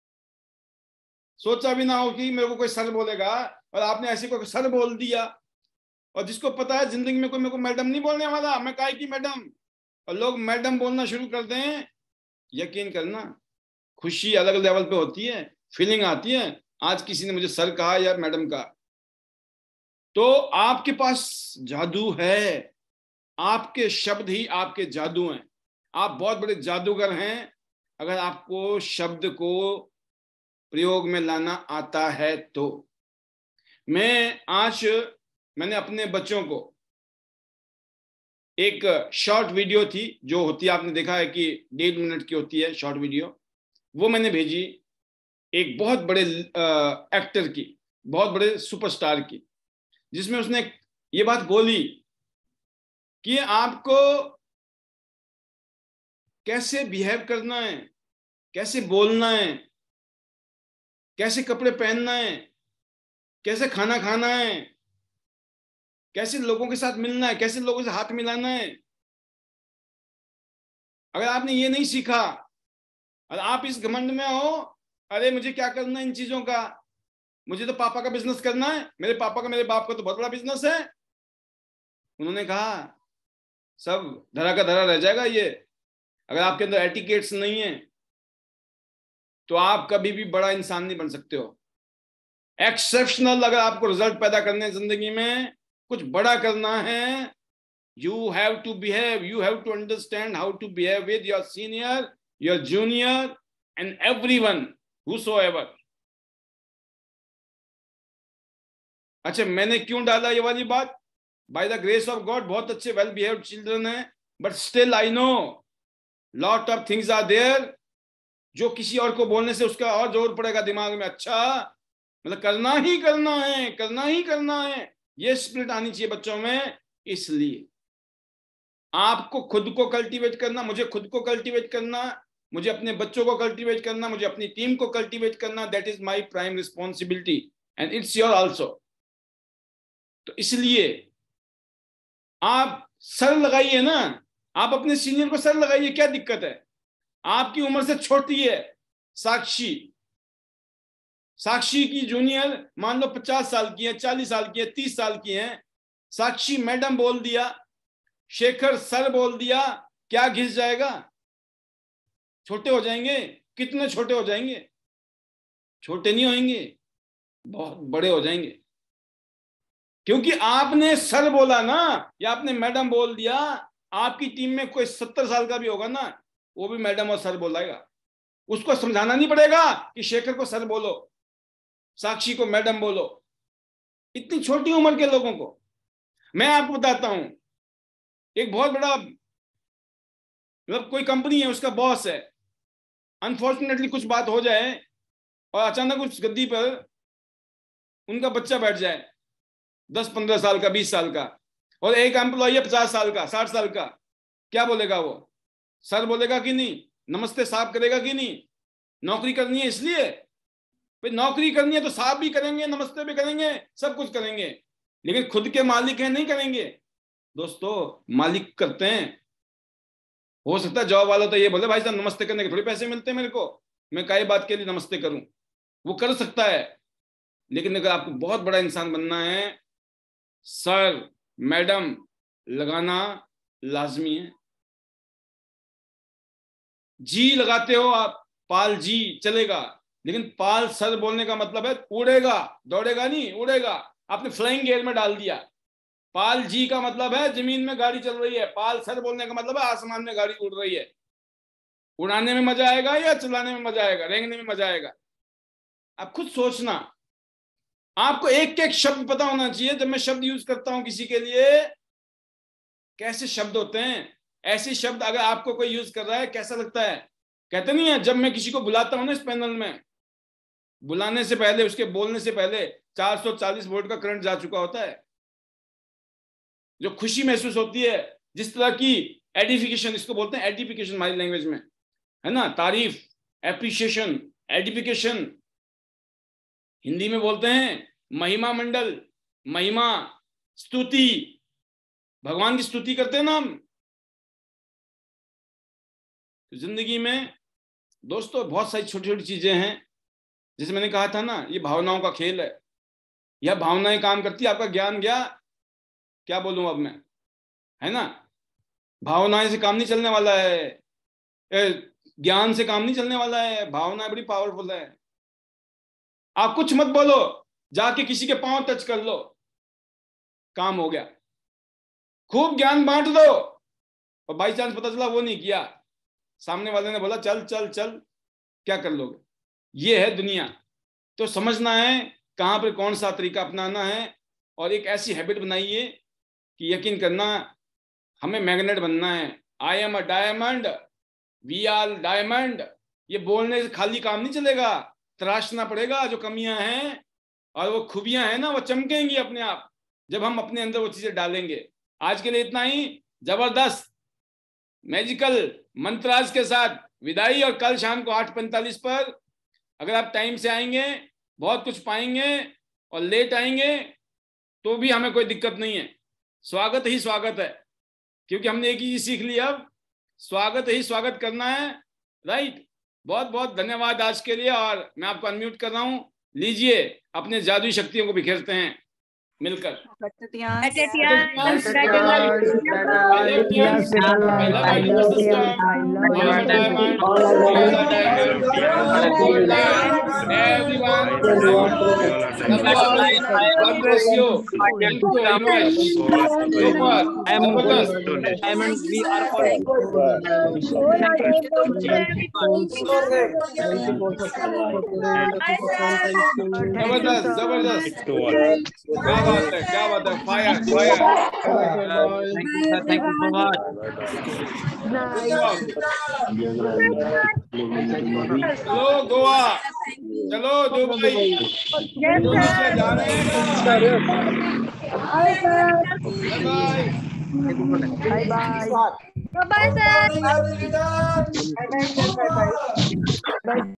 [SPEAKER 1] सोचा भी ना हो कि मेरे को कोई सर बोलेगा, और आपने ऐसे को सर बोल दिया, और जिसको पता है जिंदगी में कोई मेरे को मैडम नहीं बोलने वाला, मैं काहे की मैडम, और लोग मैडम बोलना शुरू कर दें, यकीन करना खुशी अलग लेवल पे होती है, फीलिंग आती है। आज किसी ने मुझे सर कहा या मैडम कहा, तो आपके पास जादू है, आपके शब्द ही आपके जादू हैं। आप बहुत बड़े जादूगर हैं अगर आपको शब्द को प्रयोग में लाना आता है तो। मैं आज मैंने अपने बच्चों को एक शॉर्ट वीडियो थी जो होती है, आपने देखा है कि डेढ़ मिनट की होती है शॉर्ट वीडियो, वो मैंने भेजी एक बहुत बड़े एक्टर की, बहुत बड़े सुपरस्टार की, जिसमें उसने ये बात बोली कि आपको कैसे बिहेव करना है, कैसे बोलना है, कैसे कपड़े पहनना है, कैसे खाना खाना है, कैसे लोगों के साथ मिलना है, कैसे लोगों से हाथ मिलाना है। अगर आपने ये नहीं सीखा और आप इस घमंड में हो, अरे मुझे क्या करना है इन चीजों का, मुझे तो पापा का बिजनेस करना है, मेरे पापा का, मेरे बाप का तो बहुत बड़ा बिजनेस है। उन्होंने कहा सब धरा का धरा रह जाएगा ये। अगर आपके अंदर एटिकेट्स नहीं है तो आप कभी भी बड़ा इंसान नहीं बन सकते हो। एक्सेप्शनल अगर आपको रिजल्ट पैदा करने हैं जिंदगी में, कुछ बड़ा करना है, you have to behave, you have to understand how to behave with your senior, your junior and everyone whosoever. अच्छा, मैंने क्यों डाला ये वाली बात? By the grace of God बहुत अच्छे वेल बिहेव्ड चिल्ड्रन है, but still I know lot of things are there जो किसी और को बोलने से उसका और जोर पड़ेगा दिमाग में। अच्छा, मतलब करना ही करना है, करना ही करना है, ये स्पिरिट आनी चाहिए बच्चों में। इसलिए आपको खुद को कल्टीवेट करना, मुझे खुद को कल्टीवेट करना, मुझे अपने बच्चों को कल्टीवेट करना, मुझे अपनी टीम को कल्टीवेट करना, that is my prime responsibility and it's your also. तो इसलिए आप सर लगाइए ना, आप अपने सीनियर को सर लगाइए, क्या दिक्कत है? आपकी उम्र से छोटी है साक्षी, साक्षी की जूनियर मान लो पचास साल की है, चालीस साल की है, तीस साल की है। साक्षी मैडम बोल दिया, शेखर सर बोल दिया, क्या घिस जाएगा? छोटे हो जाएंगे। कितने छोटे हो जाएंगे? छोटे नहीं होंगे, बहुत बड़े हो जाएंगे, क्योंकि आपने सर बोला ना, या आपने मैडम बोल दिया। आपकी टीम में कोई सत्तर साल का भी होगा ना, वो भी मैडम और सर बोलेगा। उसको समझाना नहीं पड़ेगा कि शेखर को सर बोलो, साक्षी को मैडम बोलो। इतनी छोटी उम्र के लोगों को मैं आपको बताता हूं, एक बहुत बड़ा मतलब कोई कंपनी है, उसका बॉस है, अनफॉर्चुनेटली कुछ बात हो जाए और अचानक उस गद्दी पर उनका बच्चा बैठ जाए, दस पंद्रह साल का, बीस साल का, और एक एम्प्लॉय है पचास साल का, साठ साल का। क्या बोलेगा वो? सर बोलेगा कि नहीं? नमस्ते साहब करेगा कि नहीं? नौकरी करनी है इसलिए भाई, नौकरी करनी है तो साहब भी करेंगे, नमस्ते भी करेंगे, सब कुछ करेंगे, लेकिन खुद के मालिक हैं नहीं करेंगे। दोस्तों, मालिक करते हैं। हो सकता है जॉब वाला तो ये बोले भाई साहब नमस्ते करने के थोड़ी पैसे मिलते हैं मेरे को, मैं काई बात के लिए नमस्ते करूं। वो कर सकता है, लेकिन अगर आपको बहुत बड़ा इंसान बनना है, सर मैडम लगाना लाजमी है। जी लगाते हो आप, पाल जी चलेगा, लेकिन पाल सर बोलने का मतलब है उड़ेगा, दौड़ेगा नहीं, उड़ेगा। आपने फ्लाइंग गियर में डाल दिया। पाल जी का मतलब है जमीन में गाड़ी चल रही है, पाल सर बोलने का मतलब है आसमान में गाड़ी उड़ रही है। उड़ाने में मजा आएगा या चलाने में मजा आएगा, रेंगने में मजा आएगा? आप खुद सोचना। आपको एक एक शब्द पता होना चाहिए। जब मैं शब्द यूज करता हूं किसी के लिए, कैसे शब्द होते हैं, ऐसे शब्द अगर आपको कोई यूज कर रहा है कैसा लगता है? कहते नहीं है, जब मैं किसी को बुलाता हूं ना इस पैनल में, बुलाने से पहले, उसके बोलने से पहले चार सौ चालीस वोल्ट का करंट जा चुका होता है। जो खुशी महसूस होती है, जिस तरह की एडिफिकेशन, इसको बोलते हैं एडिफिकेशन हमारी लैंग्वेज में, है ना, तारीफ, एप्रिशिएशन, एडिफिकेशन। हिंदी में बोलते हैं महिमा मंडल, महिमा, स्तुति। भगवान की स्तुति करते हैं ना हम। तो जिंदगी में दोस्तों बहुत सारी छोटी छोटी चीजें हैं, जैसे मैंने कहा था ना, ये भावनाओं का खेल है। यह भावनाएं काम करती है। आपका ज्ञान गया, क्या बोलूं अब मैं, है ना? भावनाएं से काम नहीं चलने वाला है, ज्ञान से काम नहीं चलने वाला है। भावनाएं बड़ी पावरफुल है। आप कुछ मत बोलो, जाके किसी के पांव टच कर लो, काम हो गया। खूब ज्ञान बांट दो और बाई चांस पता चला वो नहीं किया, सामने वाले ने बोला चल चल चल, क्या कर लोगे? ये है दुनिया। तो समझना है कहां पर कौन सा तरीका अपनाना है, और एक ऐसी हैबिट बनाइए कि यकीन करना हमें मैग्नेट बनना है। I am a diamond, we are diamond, ये बोलने से खाली काम नहीं चलेगा, तराशना पड़ेगा। जो कमियां हैं और वो खूबियां हैं ना, वो चमकेंगी अपने आप जब हम अपने अंदर वो चीजें डालेंगे। आज के लिए इतना ही। जबरदस्त मैजिकल मंत्राज के साथ विदाई, और कल शाम को आठ पैंतालीस पर अगर आप टाइम से आएंगे बहुत कुछ पाएंगे, और लेट आएंगे तो भी हमें कोई दिक्कत नहीं है। स्वागत ही स्वागत है, क्योंकि हमने एक ही चीज सीख ली, अब स्वागत ही स्वागत करना है। राइट, बहुत बहुत धन्यवाद आज के लिए। और मैं आपको अनम्यूट कर रहा हूँ, लीजिए अपने जादुई शक्तियों को बिखेरते हैं मिलकर। जबरदस्त जबरदस्त, क्या बात है, क्या बात है, fire fire.
[SPEAKER 8] Thank you so much.
[SPEAKER 1] चलो गोवा, चलो दुबई, इंडोनेशिया जा रहे हैं। Bye bye.
[SPEAKER 9] Bye bye sir.